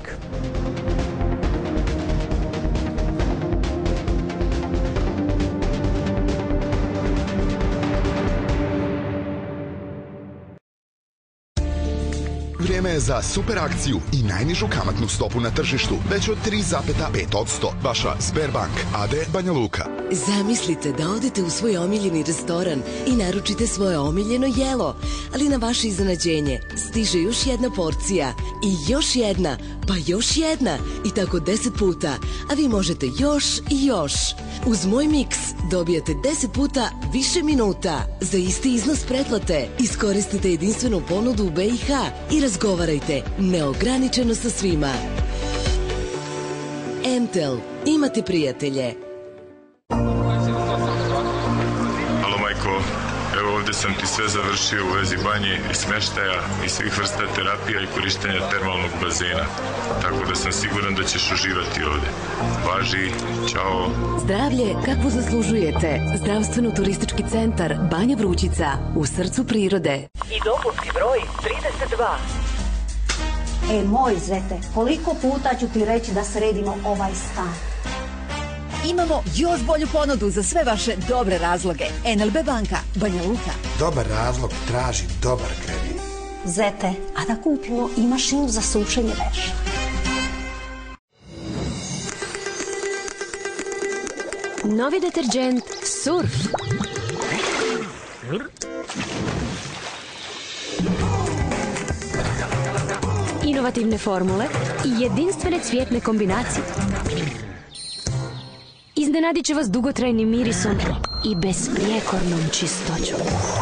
Vrijeme je za super akciju i najnižu kamatnu stopu na tržištu, već od tri zarez pet posto. Vaša Sberbank A D Banja Luka. Zamislite da odete u svoj omiljeni restoran i naručite svoje omiljeno jelo, ali na vaše iznenađenje stiže još jedna porcija i još jedna, pa još jedna i tako deset puta, a vi možete još i još. Uz Moj Mix dobijate deset puta više minuta za isti iznos pretplate. Iskoristite jedinstvenu ponudu u B i H i razgovarajte neograničeno sa svima. M-Tel. Imate prijatelje. Halo majko, evo ovdje sam ti sve završio u vezi banje i smještaja i svih vrsta terapija i korištenja termalnog bazena. Tako da sam siguran da ćeš uživati ovdje. Važi, čao. Zdravlje kako zaslužujete. Zdravstveno-turistički centar Banja Vrućica u srcu prirode. I dopunski broj trideset dva. E, moj zete, koliko puta ću ti reći da sredimo ovaj stan? Imamo još bolju ponudu za sve vaše dobre razloge. N L B banka, Banja Luka. Dobar razlog traži dobar kredit. Zete, a da kupimo i mašinu za sušenje veša. Novi deterđent Surf. Inovativne formule i jedinstvene cvjetne kombinacije. Iznenadit će vas dugotrajnim mirisom i besprijekornom čistoćom.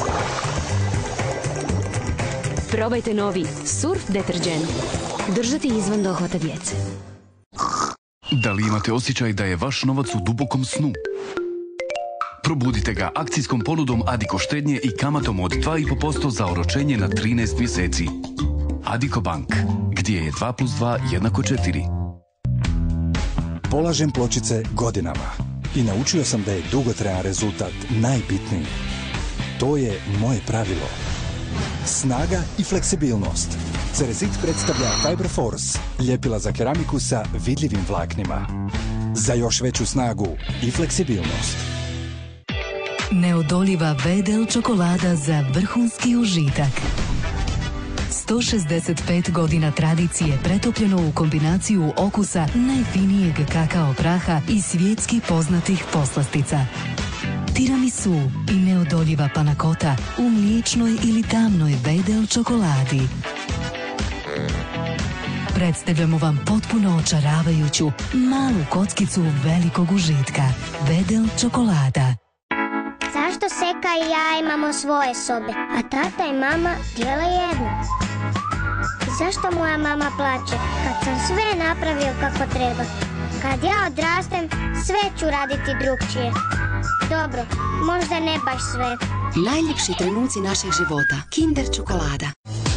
Probajte novi Surf deterđent. Držati izvan dohvata djece. Da li imate osjećaj da je vaš novac u dubokom snu? Probudite ga akcijskom ponudom Adiko štednje i kamatom od dva i po posto za oročenje na trinaest mjeseci. Adiko Bank, gdje je dva plus dva jednako četiri. Polažem pločice godinama i naučio sam da je dugotrajan rezultat najbitniji. To je moje pravilo. Snaga i fleksibilnost. Ceresit predstavlja Fiber Force, ljepila za keramiku sa vidljivim vlaknima. Za još veću snagu i fleksibilnost. Neodoljiva Wedel čokolada za vrhunski užitak. sto šezdeset pet godina tradicije pretopljeno u kombinaciju okusa najfinijeg kakao praha i svjetski poznatih poslastica. Tiramisu i neodoljiva panakota u mliječnoj ili tamnoj Wedel čokoladi. Predstavljamo vam potpuno očaravajuću malu kockicu velikog užitka. Wedel čokolada. Zašto Seka i ja imamo svoje sobe, a tata i mama dijele jednu? Zašto moja mama plače kad sam sve napravio kako treba? Kad ja odrastem, sve ću raditi drugčije. Dobro, možda ne baš sve. Najljepši trenuci našeg života. Kinder čokolada.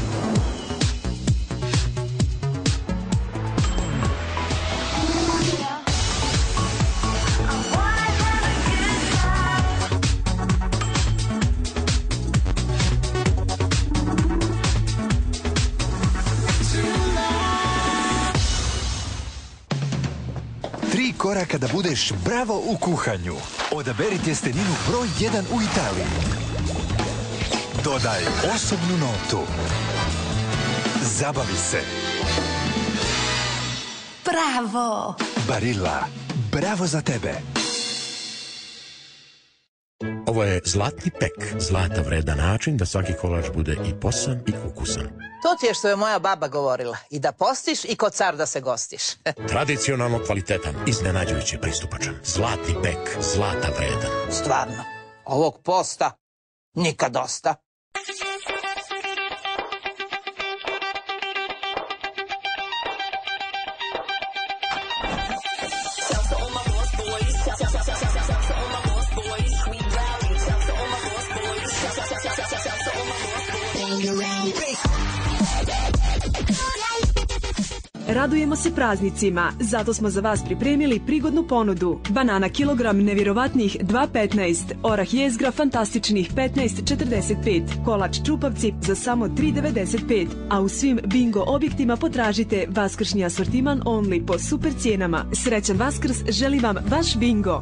Tri koraka da budeš bravo u kuhanju. Odaberi tjesteninu broj jedan u Italiji. Dodaj osobnu notu. Zabavi se. Bravo! Barilla. Bravo za tebe. Ovo je zlatni pek. Zlata vredan način da svaki kolač bude i posan i ukusan. To ti je što je moja baba govorila. I da postiš i kod car da se gostiš. Tradicionalno kvalitetan, iznenađujući pristupačan. Zlatni pek, zlata vredan. Stvarno, ovog posta nikad dosta. Radujemo se praznicima, zato smo za vas pripremili prigodnu ponudu. Banana kilogram nevjerovatnih dva petnaest, orah jezgra fantastičnih petnaest četrdeset pet, kolač čupavci za samo tri devedeset pet, a u svim bingo objektima potražite vaskršnji asortiman only po super cijenama. Srećan Vaskrs želi vam vaš bingo!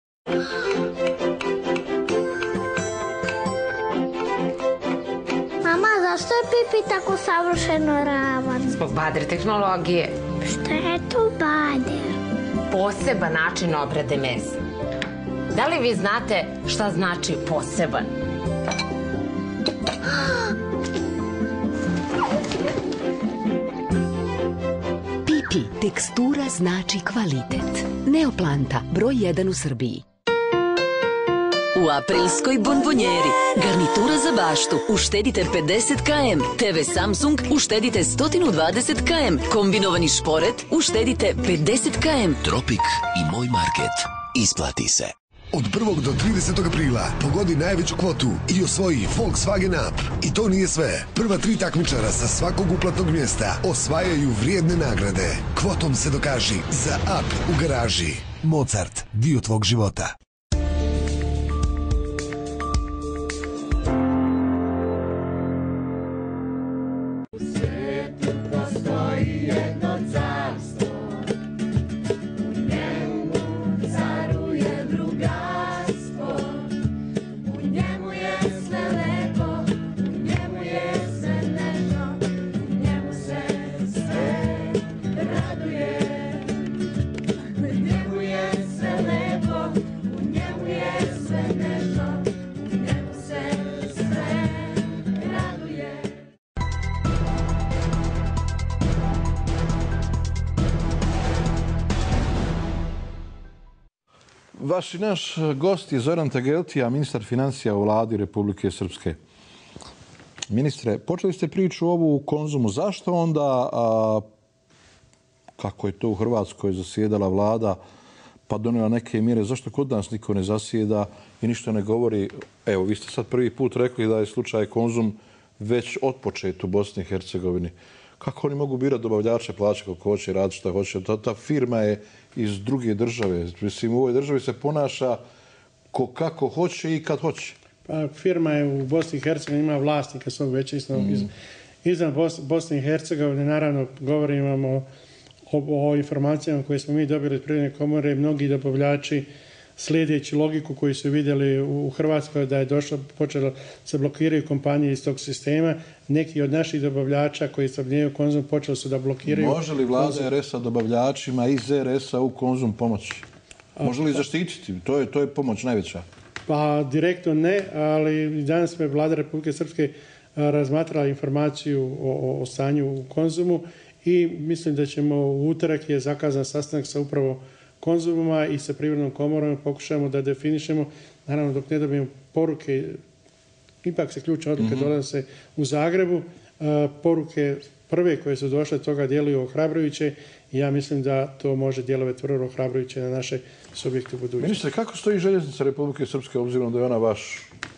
Zašto je Pipi tako savršeno ravan? Zbog Bader tehnologije. Šta je to Bader? Poseban način obrade mesa. Da li vi znate šta znači poseban? Pipi, tekstura znači kvalitet. Neoplanta, broj jedan u Srbiji. U aprilskoj bonbonjeri. Garnitura za baštu. Uštedite pedeset kilograma. te ve Samsung. Uštedite sto dvadeset kilograma. Kombinovani šporet. Uštedite pedeset kilograma. Tropik i Moj market. Isplati se. Od prvog do tridesetog aprila pogodi najveću kvotu i osvoji Volkswagen Up. I to nije sve. Prva tri takmičara sa svakog uplatnog mjesta osvajaju vrijedne nagrade. Kvotom se dokaži za Up u garaži. Mozart, dio tvog života. Vaš i naš gost je Zoran Tegeltija, ministar financija u vladi Republike Srpske. Ministre, počeli ste priču ovu u Konzumu. Zašto onda, a, kako je to u Hrvatskoj zasjedala vlada, pa donijela neke mjere, zašto kod nas niko ne zasjeda i ništa ne govori? Evo, vi ste sad prvi put rekli da je slučaj Konzum već otpočet u Bosni i Hercegovini. Kako oni mogu birati dobavljače, plaće kako hoće, raditi šta hoće? Ta, ta firma je iz druge države. Mislim, u ovoj državi se ponaša ko kako hoće i kad hoće. Pa, firma je u Bosni i Hercegovini, ima vlasnika svog većinskog. Mm. Iz, izvan Bos, Bosne i Hercegovine, naravno, govorimo o, o, o informacijama koje smo mi dobili od Privredne komore. Mnogi dobavljači, slijedeći logiku koju su vidjeli u Hrvatskoj, da je došlo, počelo se blokiraju kompanije iz tog sistema. Neki od naših dobavljača koji snabdijevaju Konzum počeli su da blokiraju. Može li vlada er es a dobavljačima iz er es a u Konzum pomoći? Može li zaštititi? To je, to je pomoć najveća. Pa direktno ne, ali danas me vlada Republike Srpske razmatrala informaciju o, o stanju u Konzumu i mislim da ćemo u utorak je zakazan sastanak sa upravo Konzumima i sa Privrednom komorom pokušamo da definišemo, naravno dok ne dobijemo poruke, ipak se ključne odluke mm-hmm. donose u Zagrebu, a, poruke prve koje su došle toga djeluju ohrabrujuće i ja mislim da to može djelovati vrlo ohrabrujuće na naše subjekte u budućnosti. Ministre, kako stoji željeznica Republike Srpske obzirom da je ona vaš?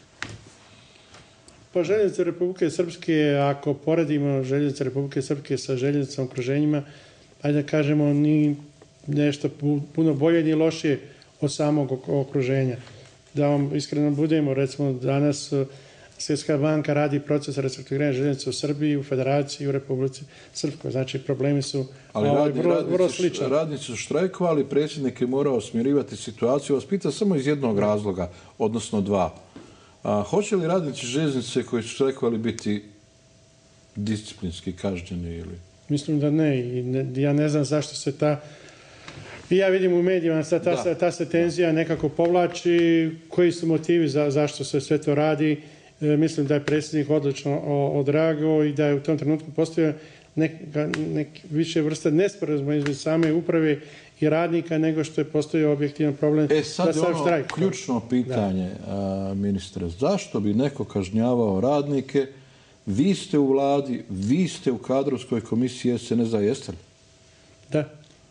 Pa željeznica Republike Srpske, ako poredimo željeznice Republike Srpske sa željeznicom okruženjima, ajde da kažemo ni nešto puno bolje ni lošije od samog okruženja. Da vam iskreno budemo, recimo danas Svjetska banka radi proces restrukturiranja željeznice u Srbiji, u Federaciji i u Republici Srpskoj. Znači, problemi su ali ovaj, radni, vrlo, radnici, vrlo slični. Radnici su štrajkovali, predsjednik je morao smirivati situaciju. Vas pita samo iz jednog razloga, odnosno dva. A, hoće li radnici željeznice koji su štrajkovali biti disciplinski kažnjeni ili? Mislim da ne. I ne, ja ne znam zašto se ta... I ja vidim u medijima da ta, ta, ta se tenzija nekako povlači. Koji su motivi za, zašto se sve to radi? E, mislim da je predsjednik odlično odreagovao i da je u tom trenutku postojao neka, nek, više vrsta nesporazuma između same uprave i radnika nego što je postojao objektivan problem e, sad da sam štrajk. Ključno pitanje, a, ministre, zašto bi neko kažnjavao radnike? Vi ste u vladi, vi ste u kadrovskoj komisiji S N S-a, jeste li? Da.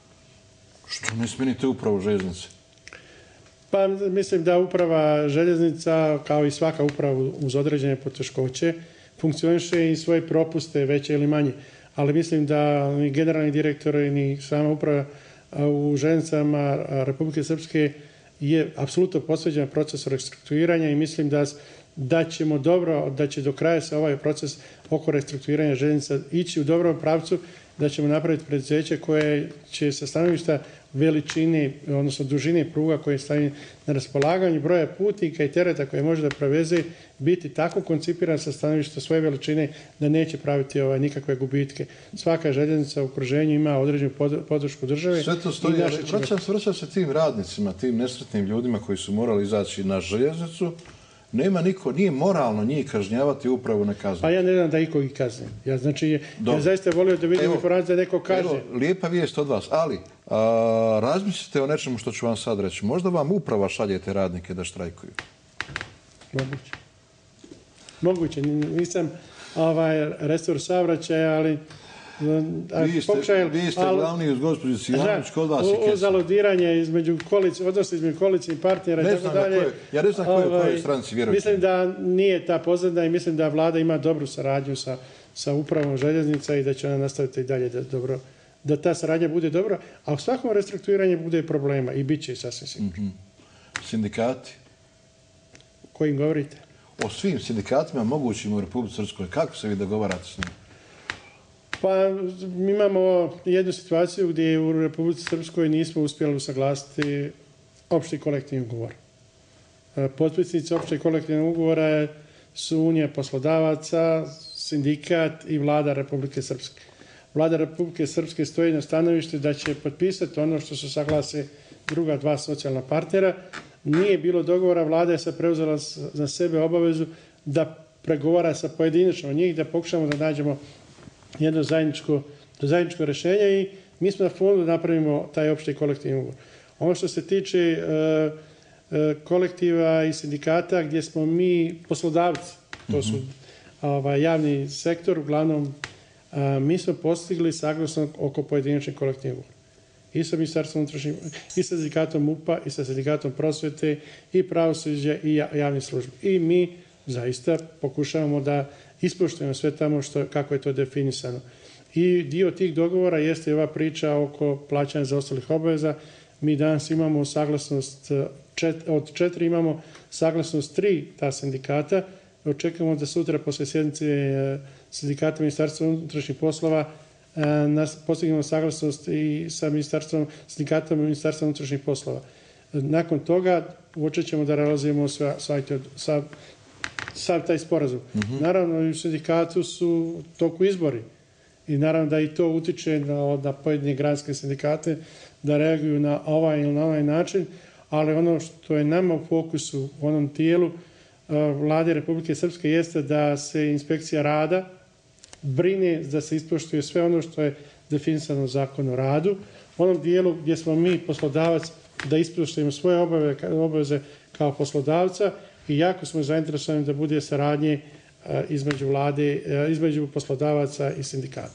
Što ne smenite upravu željeznice? Pa mislim da uprava željeznica, kao i svaka uprava uz određene poteškoće, funkcioniše i svoje propuste, veće ili manje. Ali mislim da ni generalni direktor ni sama uprava u željeznicama Republike Srpske je apsolutno posveđena procesu restrukturiranja i mislim da, da ćemo dobro, da će do kraja se ovaj proces oko restrukturiranja željeznica ići u dobrom pravcu, da ćemo napraviti preduzeće koje će sa stanovišta veličine, odnosno dužine pruga koje stavi na raspolaganju, broja putnika i tereta koje može da preveze, biti tako koncipiran sa stanovišta svoje veličine da neće praviti ovaj, nikakve gubitke. Svaka željeznica u okruženju ima određenu podršku države. Sve to stoji, ali vraćam, vraćam se tim radnicima, tim nesretnim ljudima koji su morali izaći na željeznicu. Nema niko, nije moralno njih kažnjavati upravo na kaznu. Pa ja ne znam da ikog i kazne. Ja, znači, ja zaista volio da vidim informaciju da neko kaže. Evo, lijepa vijest od vas, ali a, razmislite o nečemu što ću vam sad reći. Možda vam uprava šaljete radnike da štrajkuju? Moguće. Moguće. Nisam ovaj, resor saobraćaja, ali... Vi ste, pokušaj, vi ste ali, glavni uz gospođu Cijanović, kod vas je kesa. Uzaludiranje između kolici, odnosno između kolici i partnera i tako dalje. Ja ne znam koje, ovaj, koje stranci, vjerujte. Mislim da nije ta pozadna i mislim da vlada ima dobru saradnju sa, sa upravom željeznica i da će ona nastaviti i dalje da, dobro, da ta saradnja bude dobra, a u svakom restrukturiranju bude problema i bit će sasvim sigurno. Mm-hmm. Sindikati? Kojim govorite? O svim sindikatima mogućim u Republici Srpskoj. Kako se vi dogovarate s njim? Pa mi imamo jednu situaciju gdje u Republici Srpskoj nismo uspjeli usaglasiti opšti kolektivni ugovor. Potpisnici opšteg kolektivnog ugovora su Unija poslodavaca, sindikat i vlada Republike Srpske. Vlada Republike Srpske stoji na stanovištu da će potpisati ono što su saglase druga dva socijalna partnera. Nije bilo dogovora, vlada je sad preuzela za sebe obavezu da pregovara sa pojedinačno njih, da pokušamo da nađemo jedno zajedničko, zajedničko rješenje i mi smo na fondu da napravimo taj opšti kolektivni ugovor. Ono što se tiče e, e, kolektiva i sindikata gdje smo mi poslodavci, to su ovaj, javni sektor, uglavnom a, mi smo postigli saglasno oko pojedinačnih kolektivnih ugovora. I sa ministarstvom unutrašnjih, i sa sindikatom M U P-a, i sa sindikatom prosvete, i pravosuđa, i javnih službi. I mi zaista pokušavamo da ispoštujemo sve tamo što, kako je to definisano. I dio tih dogovora jeste ova priča oko plaćanja zaostalih obaveza. Mi danas imamo saglasnost, čet, od četiri imamo saglasnost tri ta sindikata. Očekujemo da sutra posle sjednice sindikata Ministarstva unutrašnjih poslova nas postignemo saglasnost i sa ministarstvom, sindikatom i Ministarstvom unutrašnjih poslova. Nakon toga počet ćemo da realizujemo sva, sva, sva, sav taj sporazum. Mm-hmm. Naravno, i u sindikatu su toku izbori. I naravno da i to utiče na, na pojedine granske sindikate da reaguju na ovaj ili na ovaj način, ali ono što je nama u fokusu u onom tijelu uh, vlade Republike Srpske jeste da se inspekcija rada brine da se ispoštuje sve ono što je definisano u zakonu o radu. U onom dijelu gdje smo mi poslodavac da ispoštujemo svoje obaveze kao poslodavca i jako smo zainteresovani da bude saradnje između vlade, između poslodavaca i sindikata.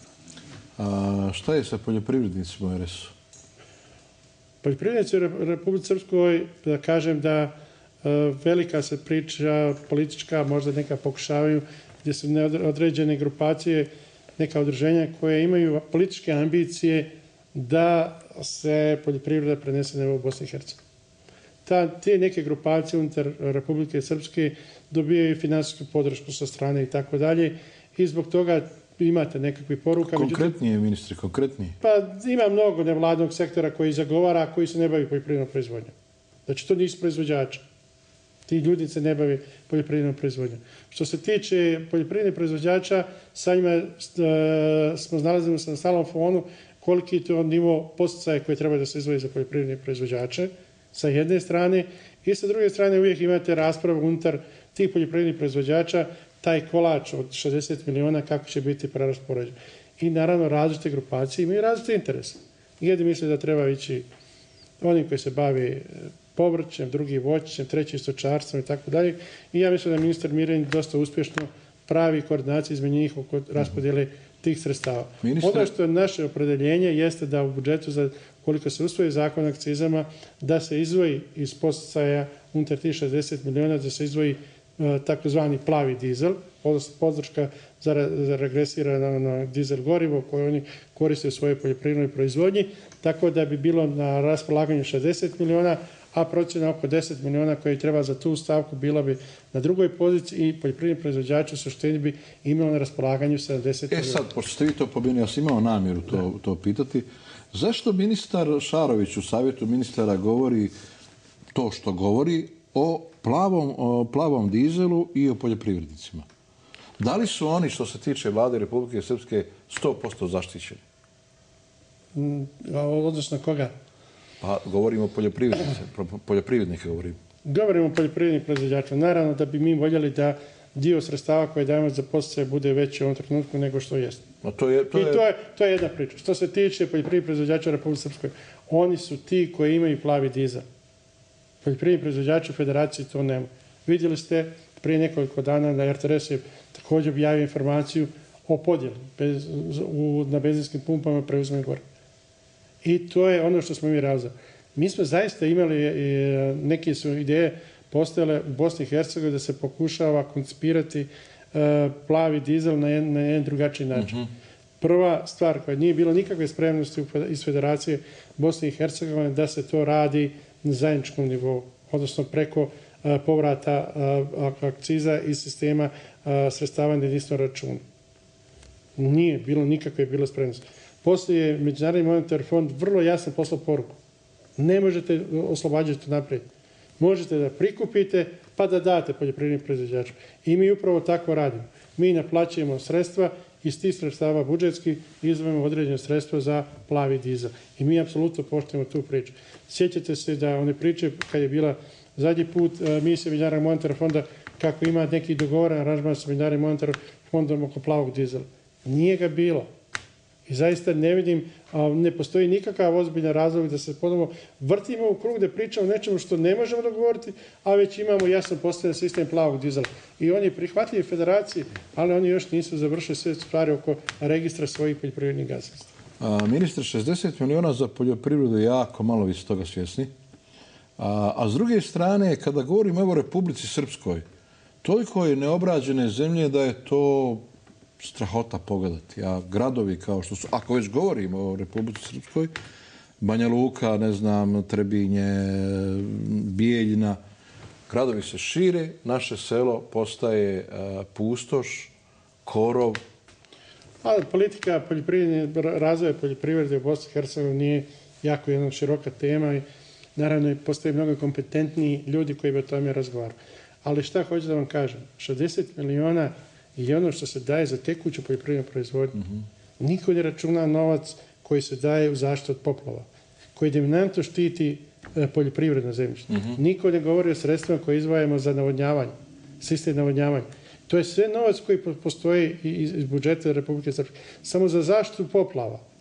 A šta je sa poljoprivrednicima u er es u? Poljoprivrednici u Republici Srpskoj, da kažem da velika se priča politička, možda neka pokušavaju, gdje su određene grupacije, neka udruženja koje imaju političke ambicije da se poljoprivreda prenese u Bosni i Hercegovini. Te neke grupacije unutar Republike Srpske dobijaju finansijsku podršku sa strane i tako dalje i zbog toga imate nekakvih poruka. Konkretnije, ministri, konkretnije? Pa ima mnogo nevladnog sektora koji zagovara, a koji se ne bavi poljoprivrednom proizvodnjom. Znači, to nisu proizvođači. Ti ljudi se ne bavi poljoprivrednom proizvodnjom. Što se tiče poljoprivrednih proizvođača, sa njima smo nalazimo se na stalnom fonu koliki je to nivo podsticaja koje treba da se izdvoji za poljoprivredne proizvođače sa jedne strane i sa druge strane uvijek imate raspravu unutar tih poljoprivrednih proizvođača, taj kolač od šezdeset miliona kako će biti preraspoređen. I naravno različite grupacije imaju različite interese. Jedni misle da treba ići oni koji se bavi povrćem, drugi voćem, treći stočarstvom i tako dalje. I ja mislim da ministar Mirin dosta uspješno pravi koordinaciju između njih oko raspodjele tih sredstava. Ministar... Ono što je naše opredeljenje jeste da u budžetu, za koliko se usvoji zakon o akcizama, da se izdvoji iz podsticaja unutar tih šezdeset miliona, da se izdvoji uh, takozvani plavi dizel, podrška za, za regresirano na dizel gorivo koje oni koriste u svojoj poljoprivrednoj proizvodnji, tako da bi bilo na raspolaganju šezdeset miliona, a procjena oko deset miliona koji treba za tu stavku bila bi na drugoj poziciji i poljoprivredni proizvođači u suštini bi imali na raspolaganju sedamdeset miliona. E sad, pošto ste vi to pobjeni, ja sam imao namjeru to, to pitati, zašto ministar Šarović u savjetu ministara govori to što govori o plavom, o plavom dizelu i o poljoprivrednicima? Da li su oni, što se tiče vlade Republike Srpske, sto posto zaštićeni? Mm, odnosno koga? Pa govorimo o poljoprivrednike, govorimo. Govorimo o poljoprivrednim proizvođačima. Naravno da bi mi voljeli da dio sredstava koje dajemo za podsticaje bude veći u ovom trenutku nego što jest. No, to je, to je... I to je, to je jedna priča. Što se tiče poljoprivrednih proizvođača u Republike Srpskoj, oni su ti koji imaju plavi dizel. Poljoprivredni proizvođači u Federaciji to nema. Vidjeli ste prije nekoliko dana na er te er es je također objavio informaciju o podjeli bez, u, na benzinskim pumpama preuzme gore. I to je ono što smo mi razvili. Mi smo zaista imali, e, neke su ideje postojale u Bosni i Hercegovini da se pokušava koncipirati e, plavi dizel na jedan, na jedan drugačiji način. Mm-hmm. Prva stvar koja nije bilo nikakve spremnosti iz Federacije Bosne i Hercegovine da se to radi na zajedničkom nivou, odnosno preko e, povrata e, akciza iz sistema e, sredstava na jedinstvenom računu. Nije bilo nikakve bilo spremnosti. Poslije Međunarodni monetarni fond vrlo jasno poslao poruku. Ne možete oslobađati to naprijed. Možete da prikupite pa da date poljoprivrednim proizvođačima. I mi upravo tako radimo. Mi naplaćujemo sredstva, iz tih sredstava budžetski izdvojimo određene sredstva za plavi dizel. I mi apsolutno poštujemo tu priču. Sjećate se da one priče kad je bila zadnji put misija Međunarodnog monetarnog fonda kako ima neki dogovoran aranžman sa Međunarodnim monetarnim fondom oko plavog dizela. Nije ga bilo. I zaista ne vidim, ne postoji nikakav ozbiljan razlog da se ponovno vrtimo u krug da pričamo o nečemu što ne možemo dogovoriti, a već imamo jasno postavljen sistem plavog dizela. I on je prihvatljiv Federaciji, ali oni još nisu završili sve stvari oko registra svojih poljoprivrednih gazdinstava. Ministre, šezdeset miliona za poljoprivredu, jako malo vi ste toga svjesni. A, a s druge strane, kada govorimo o Republici Srpskoj, toliko je neobrađene zemlje da je to strahota pogledati. A gradovi kao što su, ako već govorimo o Republici Srpskoj, Banja Luka, ne znam, Trebinje, Bijeljina, gradovi se šire, naše selo postaje uh, pustoš, korov. Ali politika razvoja poljoprivrede u Bosni i Hercegovini nije jako jedna široka tema i naravno postoje mnogo kompetentniji ljudi koji bi o tome razgovarali. Ali šta hoću da vam kažem? šezdeset miliona je ono što se daje za tekuću poljoprivrednu proizvodnju. Mm-hmm. Niko ne računa novac koji se daje u zaštitu od poplava, koji dominantno štiti e, poljoprivredno zemljište. Mm-hmm. Niko ne govori o sredstvima koje izdvajamo za navodnjavanje, sistem navodnjavanja. To je sve novac koji postoji iz, iz budžeta Republike Srpske. Samo za zaštitu poplava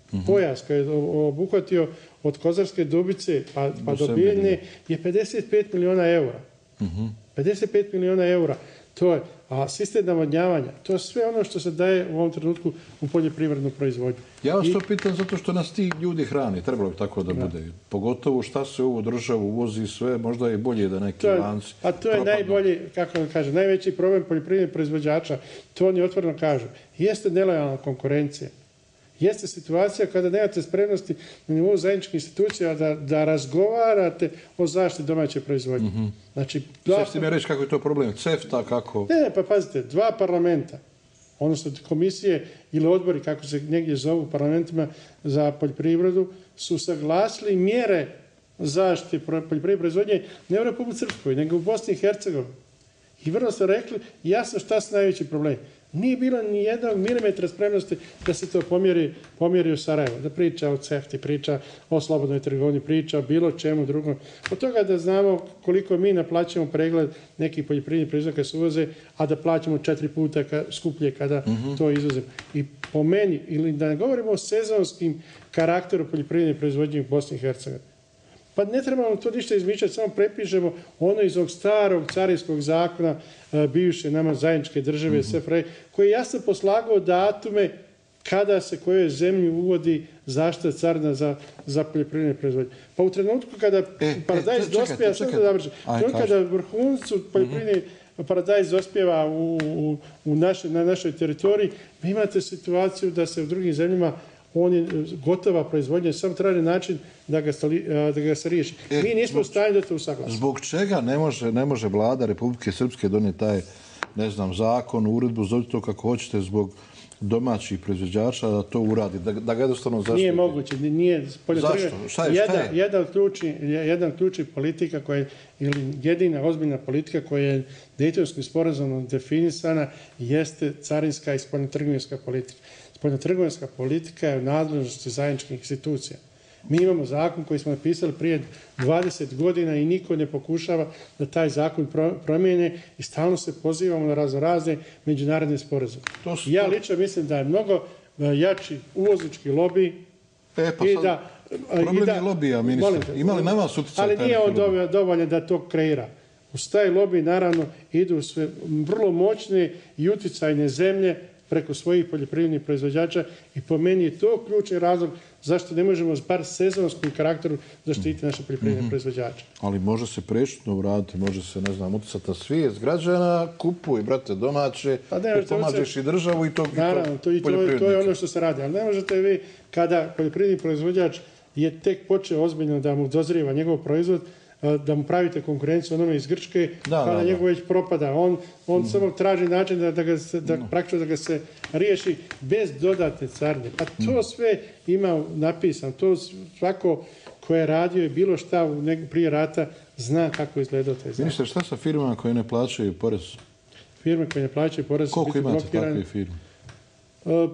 Pojas koji je obuhvatio od Kozarske Dubice pa, pa do Bijeljne je pedeset pet miliona eura. pedeset pet miliona eura. To je, a sistem navodnjavanja, to je sve ono što se daje u ovom trenutku u poljoprivrednu proizvodnju. Ja vas to pitam zato što nas ti ljudi hrani, trebalo bi tako da bude. Pogotovo šta se u ovu državu uvozi sve, možda je bolje da neki lanci A to je najbolji, kako da kažem, najveći problem poljoprivrednih proizvođača, to oni otvoreno kažu, jeste nelojalna konkurencija. Jeste situacija kada nemate spremnosti na nivou zajedničkih institucija da, da razgovarate o zaštiti domaće proizvodnje. Mm-hmm. Znači, dva... Sve mi reći kako je to problem? CEFTA, kako? Ne, ne, pa pazite, dva parlamenta, odnosno komisije ili odbori, kako se negdje zovu u parlamentima za poljoprivredu, su saglasili mjere zaštite poljoprivredne proizvodnje ne u Republici Srpskoj, nego u Bosni i Hercegovini. I vrlo ste rekli jasno šta su najveći problemi. Nije bilo ni jednog milimetra spremnosti da se to pomjeri, pomjeri u Sarajevo. Da priča o CEFTI, priča o slobodnoj trgovini, priča o bilo čemu drugom. Od toga da znamo koliko mi naplaćamo pregled nekih poljoprivrednih proizvoda kad se uvoze, a da plaćamo četiri puta ka, skuplje kada mm-hmm. to izvozimo. I po meni, ili da ne govorimo o sezonskim karakteru poljoprivredne proizvodnje u Bosni i Hercegovini. Pa ne trebamo to ništa izmišljati, samo prepišemo ono iz ovog starog carinskog zakona bivše nama zajedničke države, mm-hmm. S F R J, koji je jasno poslagao datume kada se kojoj zemlji uvodi zaštita carina za, za poljoprivredne proizvodnje. Pa u trenutku kada e, paradajz e, dospjeva, što da završi, kada vrhuncu poljoprivredne mm-hmm. paradajz dospjeva u, u, u naše, na našoj teritoriji, vi imate situaciju da se u drugim zemljama on je gotova proizvodnja, samo traži način da ga, da ga se riješi. E, Mi nismo u stanju da to usaglasimo. Zbog čega ne može, ne može vlada Republike Srpske donijeti taj, ne znam, zakon, uredbu, zovite to kako hoćete, zbog domaćih proizvođača da to uradi, da, da ga jednostavno zaštiti? Nije moguće, nije. Zašto? Šta je, jedan, šta je? Jedan od ključnih, jedan ključni politika koja je, ili jedina ozbiljna politika koja je Dejtonskim sporazumom definisana jeste carinska i spoljnotrgovinska politika. Spoljnotrgovinska politika je u nadležnosti zajedničkih institucija. Mi imamo zakon koji smo napisali prije dvadeset godina i niko ne pokušava da taj zakon promijene i stalno se pozivamo na raznorazne međunarodne sporazume. Ja lično mislim da je mnogo jači uvoznički lobij e, pa i da... Problem i da, je lobija, ministar. Ima li na vas utjecaj? Ali nije on dovoljan da to kreira. Uz taj lobij, naravno, idu sve vrlo moćne i utjecajne zemlje preko svojih poljoprivrednih proizvođača i po meni je to ključni razlog zašto ne možemo bar sezonskom karakteru zaštiti naše poljoprivredne mm-hmm. proizvođače. Ali može se prešutno uraditi, može se, ne znam, utjecati na svijest građana, kupuj, brate, domaće, pa ne, pomažeš i državu i to, naravno, to, i to, to je ono što se radi. Ali ne možete vi, kada poljoprivredni proizvođač je tek počeo ozbiljno da mu dozrijeva njegov proizvod, da mu pravite konkurenciju onome iz Grčke, da, kada da, njegov već propada. On, on mm. samo traži način da, da, ga se, da, mm. praktično da ga se riješi bez dodatne carine. Pa to sve ima napisano. To svako ko je radio i bilo šta u nek, prije rata zna kako izgleda taj zakon. Ministar, šta sa firmama koje ne plaćaju porez? Firme koje ne plaćaju porez su biti blokirane. Koliko imate takve firme? Uh,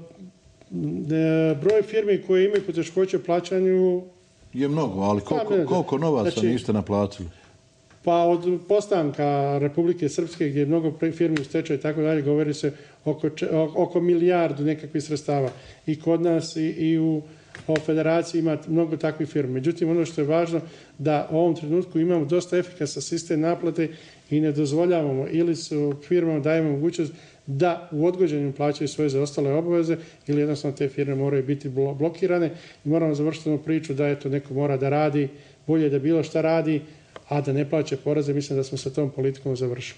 broj firmi koje imaju poteškoće u plaćanju je mnogo, ali koliko, koliko novaca znači, niste naplatili? Pa od postanka Republike Srpske gdje je mnogo firmi u stečaju i tako dalje, govori se oko, oko milijardu nekakvih sredstava. I kod nas i, i u o federaciji ima mnogo takvih firmi. Međutim, ono što je važno da u ovom trenutku imamo dosta efikasan sistem naplate i ne dozvoljavamo ili su firmama dajemo mogućnost da u odgođenju plaćaju svoje zaostale obaveze ili jednostavno te firme moraju biti blokirane i moramo završiti onu priču da eto neko mora da radi, bolje da bilo šta radi, a da ne plaća poreze. Mislim da smo sa tom politikom završili.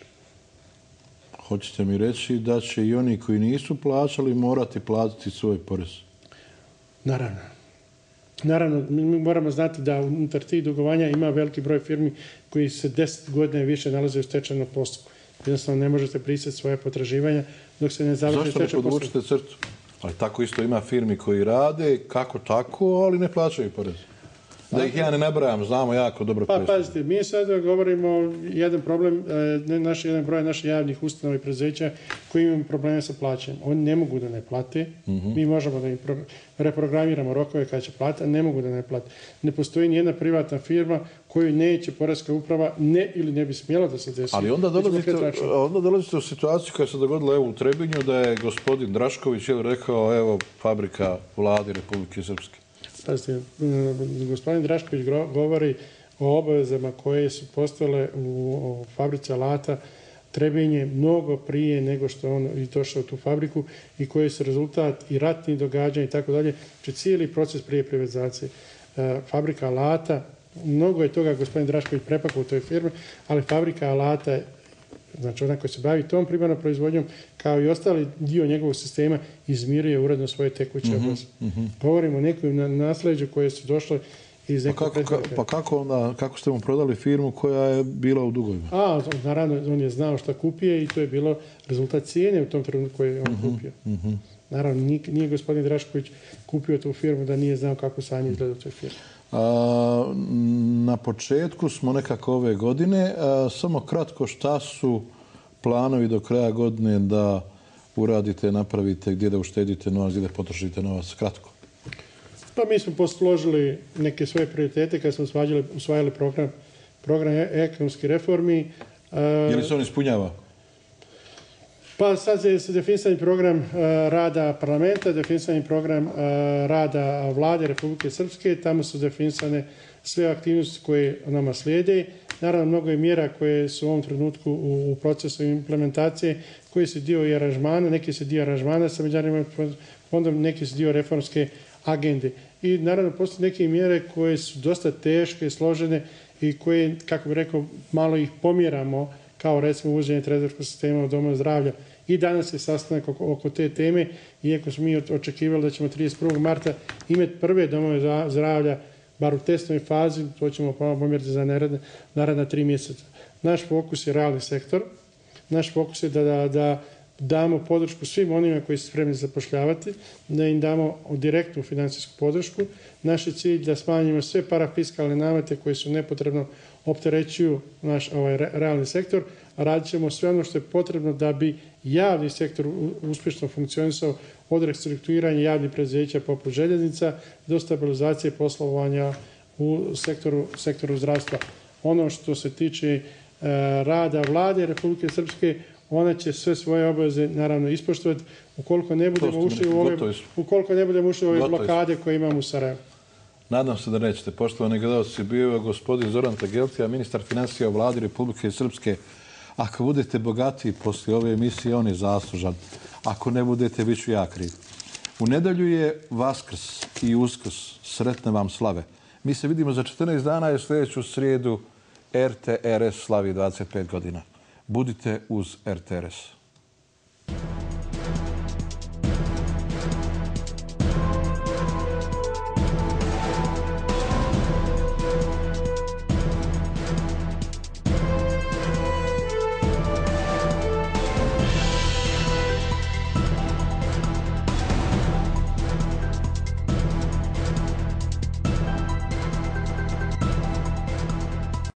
Hoćete mi reći da će i oni koji nisu plaćali morati platiti svoj porez? Naravno. Naravno, mi moramo znati da unutar tih dugovanja ima veliki broj firmi koji se deset godina i više nalaze u stečajnom postupku. Jednostavno ne možete prisjeti svoje potraživanja dok se ne završi stečajni postupak. Zašto ne podvučite crtu? Ali tako isto ima firmi koji rade kako tako, ali ne plaćaju porez. Da ih ja ne nabrajam, znamo jako dobro. Pa pazite, mi sad govorimo jedan problem, ne, naš, jedan broj naših javnih ustanova i preduzeća koji imaju probleme sa plaćanjem. Oni ne mogu da ne plate, mm-hmm. mi možemo da im pro, reprogramiramo rokove kada će platiti, a ne mogu da ne plate. Ne postoji nijedna privatna firma koju neće Poreska uprava ne ili ne bi smjela da se desi. Ali onda dolazite, onda dolazite u situaciju koja se dogodila evo, u Trebinju da je gospodin Drašković je rekao evo fabrika vlade Republike Srpske. Pazite, gospodin Drašković govori o obavezama koje su postojale u fabrici alata Trebinje mnogo prije nego što on i došao u tu fabriku i koji su rezultat i ratnih događanja i tako dalje, či cijeli proces prije privatizacije. Fabrika alata, mnogo je toga gospodin Drašković prepakao u toj firmi, ali fabrika alata, znači ona koja se bavi tom primarnom proizvodnjom, kao i ostali dio njegovog sistema, izmiruje uredno svoje tekuće mm-hmm, obaveze. Mm-hmm. Govorimo o nekom nasljeđu koje su došle iz nekog pa kako, pa kako onda, kako ste mu prodali firmu koja je bila u dugovima? A, naravno, on je znao šta kupije i to je bilo rezultat cijene u tom trenutku koje je on mm-hmm, kupio. Mm-hmm. Naravno, nije, nije gospodin Drašković kupio tu firmu da nije znao kako stanje izgleda u toj firmi. A, na početku smo nekako ove godine, a, samo kratko šta su planovi do kraja godine da uradite, napravite, gdje da uštedite novac, gdje da potrošite novac, kratko? Pa mi smo posložili neke svoje prioritete kad smo usvajali, usvajali program, program ekonomskih reformi. Je li se on ispunjava? Pa sad je definisan program uh, rada parlamenta, definisan program uh, rada vlade Republike Srpske, tamo su definisane sve aktivnosti koje nama slijede. Naravno, mnogo je mjera koje su u ovom trenutku u, u procesu implementacije, koji su dio i aranžmana, neki su dio aranžmana sa međunarodnim fondom, neki su dio reformske agende. I naravno, postoje neke mjere koje su dosta teške, složene i koje, kako bih rekao, malo ih pomjeramo, kao recimo uvođenje trezorskog sistema u domu zdravlja. I danas je sastanak oko, oko te teme, iako smo mi očekivali da ćemo trideset prvog marta imati prve domove zdravlja, bar u testnoj fazi, to ćemo pomjeriti za naredna, naredna tri mjeseca. Naš fokus je realni sektor, naš fokus je da, da, da damo podršku svim onima koji su spremni zapošljavati, da im damo direktnu financijsku podršku. Naš je cilj da smanjimo sve parafiskalne namete koji su nepotrebno opterećuju naš ovaj, realni sektor, a radit ćemo sve ono što je potrebno da bi javni sektor uspješno funkcionisao od restrukturiranja javnih preduzeća poput željeznica do stabilizacije poslovanja u sektoru, sektoru zdravstva. Ono što se tiče e, rada vlade Republike Srpske, ona će sve svoje obaveze naravno ispoštovati ukoliko ne budemo ušli u ove, ukoliko ne budemo ušli u ove blokade koje imamo u Sarajevu. Nadam se da nećete. Poštovani gledalci, bio je gospodin Zoran Tageltija, ministar financija u vladi Republike Srpske. Ako budete bogatiji poslije ove emisije, on je zaslužan. Ako ne budete, bit ću ja kriv. U nedelju je Vaskrs i Uskrs. Sretne vam slave. Mi se vidimo za četrnaest dana i sljedeću srijedu R T R S slavi dvadeset pet godina. Budite uz R T R S.